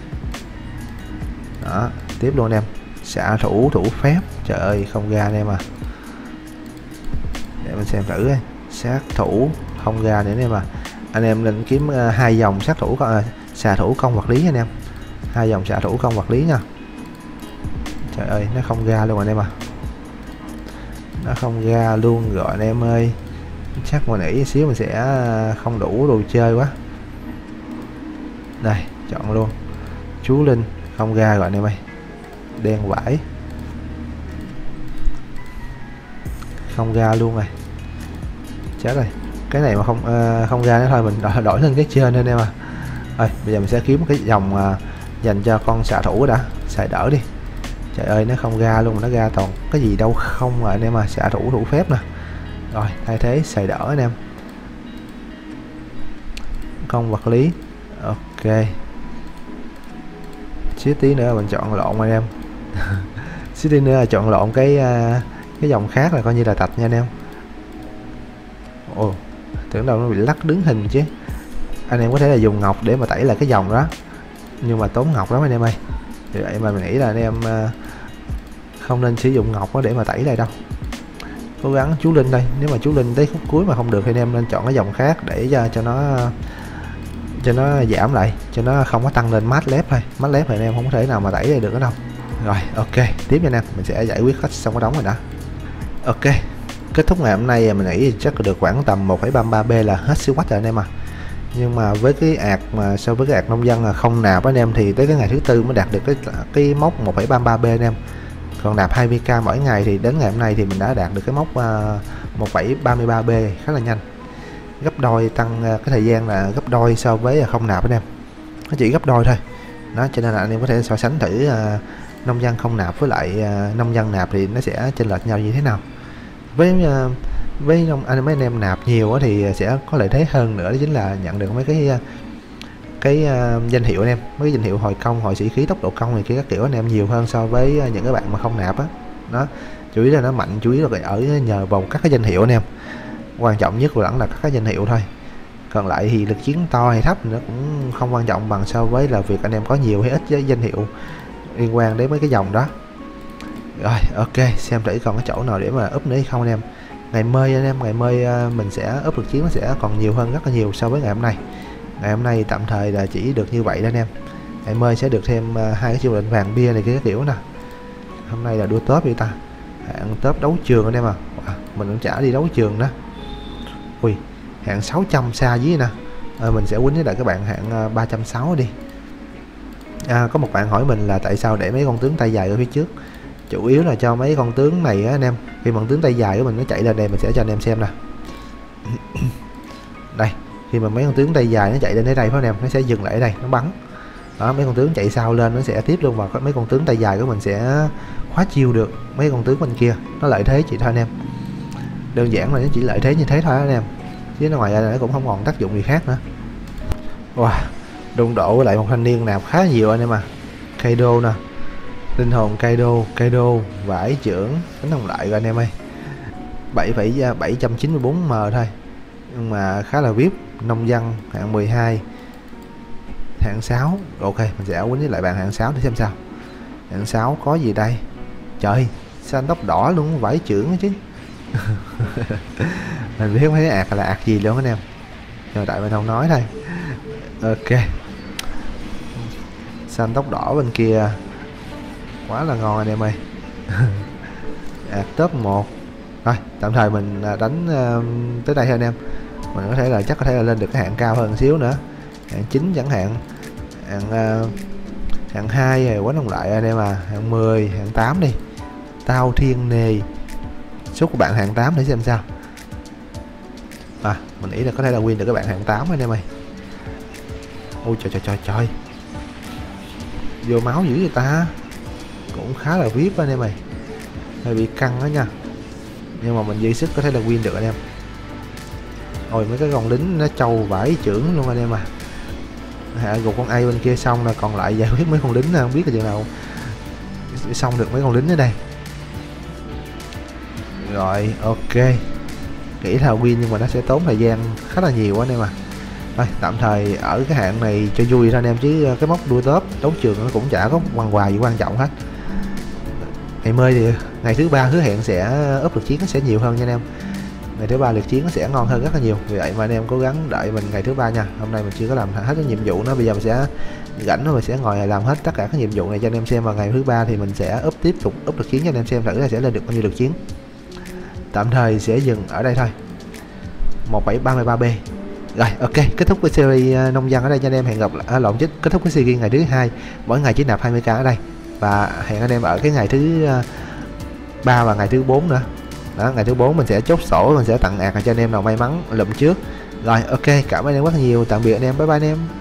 Đó, tiếp luôn anh em. Xạ thủ thủ phép. Trời ơi không ra anh em à. Để mình xem thử. Sát thủ không ra nữa anh em à. Anh em nên kiếm uh, hai dòng sát thủ uh, xạ thủ công vật lý anh em. Hai dòng xạ thủ công vật lý nha. Trời ơi nó không ra luôn anh em à. Nó không ra luôn rồi anh em ơi. Chắc mà nãy xíu mình sẽ không đủ đồ chơi quá. Đây chọn luôn. Chú linh không ra rồi anh em ơi. Đen vải. Không ra luôn rồi. Chết rồi. Cái này mà không uh, không ra nữa thôi mình đổi, đổi lên cái trên anh em à. Rồi bây giờ mình sẽ kiếm cái dòng uh, dành cho con xạ thủ đã, xài đỡ đi. Trời ơi nó không ra luôn, nó ra toàn cái gì đâu không rồi anh em à. Xạ thủ thủ phép nè. Rồi thay thế xài đỡ anh em. Công vật lý. Ok. Xíu tí nữa mình chọn lộn anh em. Xíu tí nữa là chọn lộn cái uh, cái dòng khác là coi như là tạch nha anh em. Ồ, tưởng đâu nó bị lắc đứng hình chứ. Anh em có thể là dùng ngọc để mà tẩy lại cái dòng đó, nhưng mà tốn ngọc lắm anh em ơi. Vì vậy mà mình nghĩ là anh em uh, không nên sử dụng ngọc đó để mà tẩy lại đâu. Cố gắng chú linh đây. Nếu mà chú linh tới khúc cuối mà không được thì anh em nên chọn cái dòng khác để cho, cho nó cho nó giảm lại, cho nó không có tăng lên mát lép thôi. Mát lép thì anh em không có thể nào mà tẩy lại được nữa đâu. Rồi ok, tiếp nha anh em. Mình sẽ giải quyết hết xong cái đống rồi đã. Ok, kết thúc ngày hôm nay mình nghĩ chắc là được khoảng tầm một phẩy ba mươi ba B là hết siêu quách rồi anh em à. Nhưng mà với cái ạc mà so với cái ạc nông dân là không nạp anh em thì tới cái ngày thứ tư mới đạt được cái cái mốc một phẩy ba mươi ba B anh em. Còn nạp hai mươi k mỗi ngày thì đến ngày hôm nay thì mình đã đạt được cái mốc uh, một phẩy ba mươi ba B khá là nhanh. Gấp đôi, tăng uh, cái thời gian là gấp đôi so với không nạp anh em. Nó chỉ gấp đôi thôi. Đó cho nên là anh em có thể so sánh thử uh, nông dân không nạp với lại uh, nông dân nạp thì nó sẽ chênh lệch nhau như thế nào. Với uh, với anh mấy anh em nạp nhiều thì sẽ có lợi thế hơn nữa, đó chính là nhận được mấy cái cái uh, danh hiệu anh em, mấy cái danh hiệu hồi công, hồi sĩ khí, tốc độ công này kia các kiểu anh em nhiều hơn so với những cái bạn mà không nạp á. Đó, chủ yếu là nó mạnh, chủ yếu là ở nhờ vào các cái danh hiệu anh em. Quan trọng nhất vẫn là các cái danh hiệu thôi. Còn lại thì lực chiến to hay thấp thì nó cũng không quan trọng bằng so với là việc anh em có nhiều hay ít với danh hiệu liên quan đến mấy cái dòng đó. Rồi ok, xem thử còn cái chỗ nào để mà up nữa hay không anh em. Ngày mơi anh em, ngày mơi uh, mình sẽ up lực chiến nó sẽ còn nhiều hơn rất là nhiều so với ngày hôm nay. Ngày hôm nay tạm thời là chỉ được như vậy đó anh em. Ngày mơi sẽ được thêm uh, hai cái chiêu lệnh vàng bia này kia các kiểu nè. Hôm nay là đua top đi ta. Hạng top đấu trường anh em à. À mình cũng chả đi đấu trường đó. Ui, hạng sáu trăm xa dưới nè. À, mình sẽ quýnh với lại các bạn hạng uh, ba trăm sáu mươi đi. À, có một bạn hỏi mình là tại sao để mấy con tướng tay dài ở phía trước. Chủ yếu là cho mấy con tướng này á anh em, khi mà tướng tay dài của mình nó chạy lên đây, mình sẽ cho anh em xem nè. Đây, khi mà mấy con tướng tay dài nó chạy lên đến đây phải anh em, nó sẽ dừng lại ở đây, nó bắn. Đó, mấy con tướng chạy sau lên nó sẽ tiếp luôn vào mấy con tướng tay dài của mình sẽ khóa chiêu được mấy con tướng bên kia. Nó lợi thế chỉ thôi anh em. Đơn giản là nó chỉ lợi thế như thế thôi anh em. Chứ nó ngoài ra nó cũng không còn tác dụng gì khác nữa. Wow, đụng độ với lại một thanh niên nạp khá nhiều anh em à. Kaido nè. Linh hồn Kaido, Kaido, vải trưởng, đánh không lại rồi anh em ơi. bảy phẩy bảy trăm chín mươi tư M thôi. Nhưng mà khá là vip, nông dân hạng mười hai. hạng sáu. Ok, mình sẽ quýnh với lại bạn hạng sáu để xem sao. Hạng sáu có gì đây? Trời, xanh tóc đỏ luôn, vải trưởng chứ. Mình biết mấy ạc là ạc gì luôn anh em, nhưng tại mình không nói thôi. Ok, xanh tóc đỏ bên kia quá là ngon anh em ơi. Ạc top một. Rồi tạm thời mình đánh uh, tới đây thôi anh em. Mình có thể là chắc có thể là lên được cái hạng cao hơn xíu nữa, hạng chín chẳng hạn, hạng uh, hạng hai rồi quánh không lại anh em à, hạng mười, hạng tám đi. Tao thiên nề số của bạn hạng tám để xem sao. À, mình nghĩ là có thể là win được các bạn hạng tám anh em ơi. Ôi trời trời trời trời, vô máu dữ người ta, cũng khá là vip anh em ơi, hơi bị căng đó nha, nhưng mà mình dư sức có thể là win được anh em. Ôi mấy cái con lính nó trâu vải trưởng luôn anh em à. Hạ gục con A bên kia xong là còn lại giải quyết mấy con lính, không biết là chừng nào xong được mấy con lính ở đây. Rồi ok, nghĩ là win nhưng mà nó sẽ tốn thời gian khá là nhiều anh em à. Thôi tạm thời ở cái hạng này cho vui thôi anh em, chứ cái mốc đua top đấu trường nó cũng chả có quan hoài gì quan trọng hết. Ngày mới thì ngày thứ ba hứa hẹn sẽ up lực chiến nó sẽ nhiều hơn nha anh em. Ngày thứ ba lực chiến nó sẽ ngon hơn rất là nhiều, vì vậy mà anh em cố gắng đợi mình ngày thứ ba nha. Hôm nay mình chưa có làm hết cái nhiệm vụ nó, bây giờ mình sẽ rảnh rồi mình sẽ ngồi làm hết tất cả các nhiệm vụ này cho anh em xem, vào ngày thứ ba thì mình sẽ up tiếp tục up lực chiến cho anh em xem thử là sẽ lên được bao nhiêu lực chiến. Tạm thời sẽ dừng ở đây thôi. Một bảy ba ba B. Rồi ok, kết thúc cái series nông dân ở đây cho anh em. Hẹn gặp lại à, lộn chứ kết thúc cái series ngày thứ hai, mỗi ngày chỉ nạp hai mươi k ở đây, và hẹn anh em ở cái ngày thứ ba và ngày thứ bốn nữa. Đó, ngày thứ bốn mình sẽ chốt sổ, mình sẽ tặng ạc cho anh em nào may mắn lụm trước. Rồi ok, cảm ơn anh em rất nhiều, tạm biệt anh em, bye bye anh em.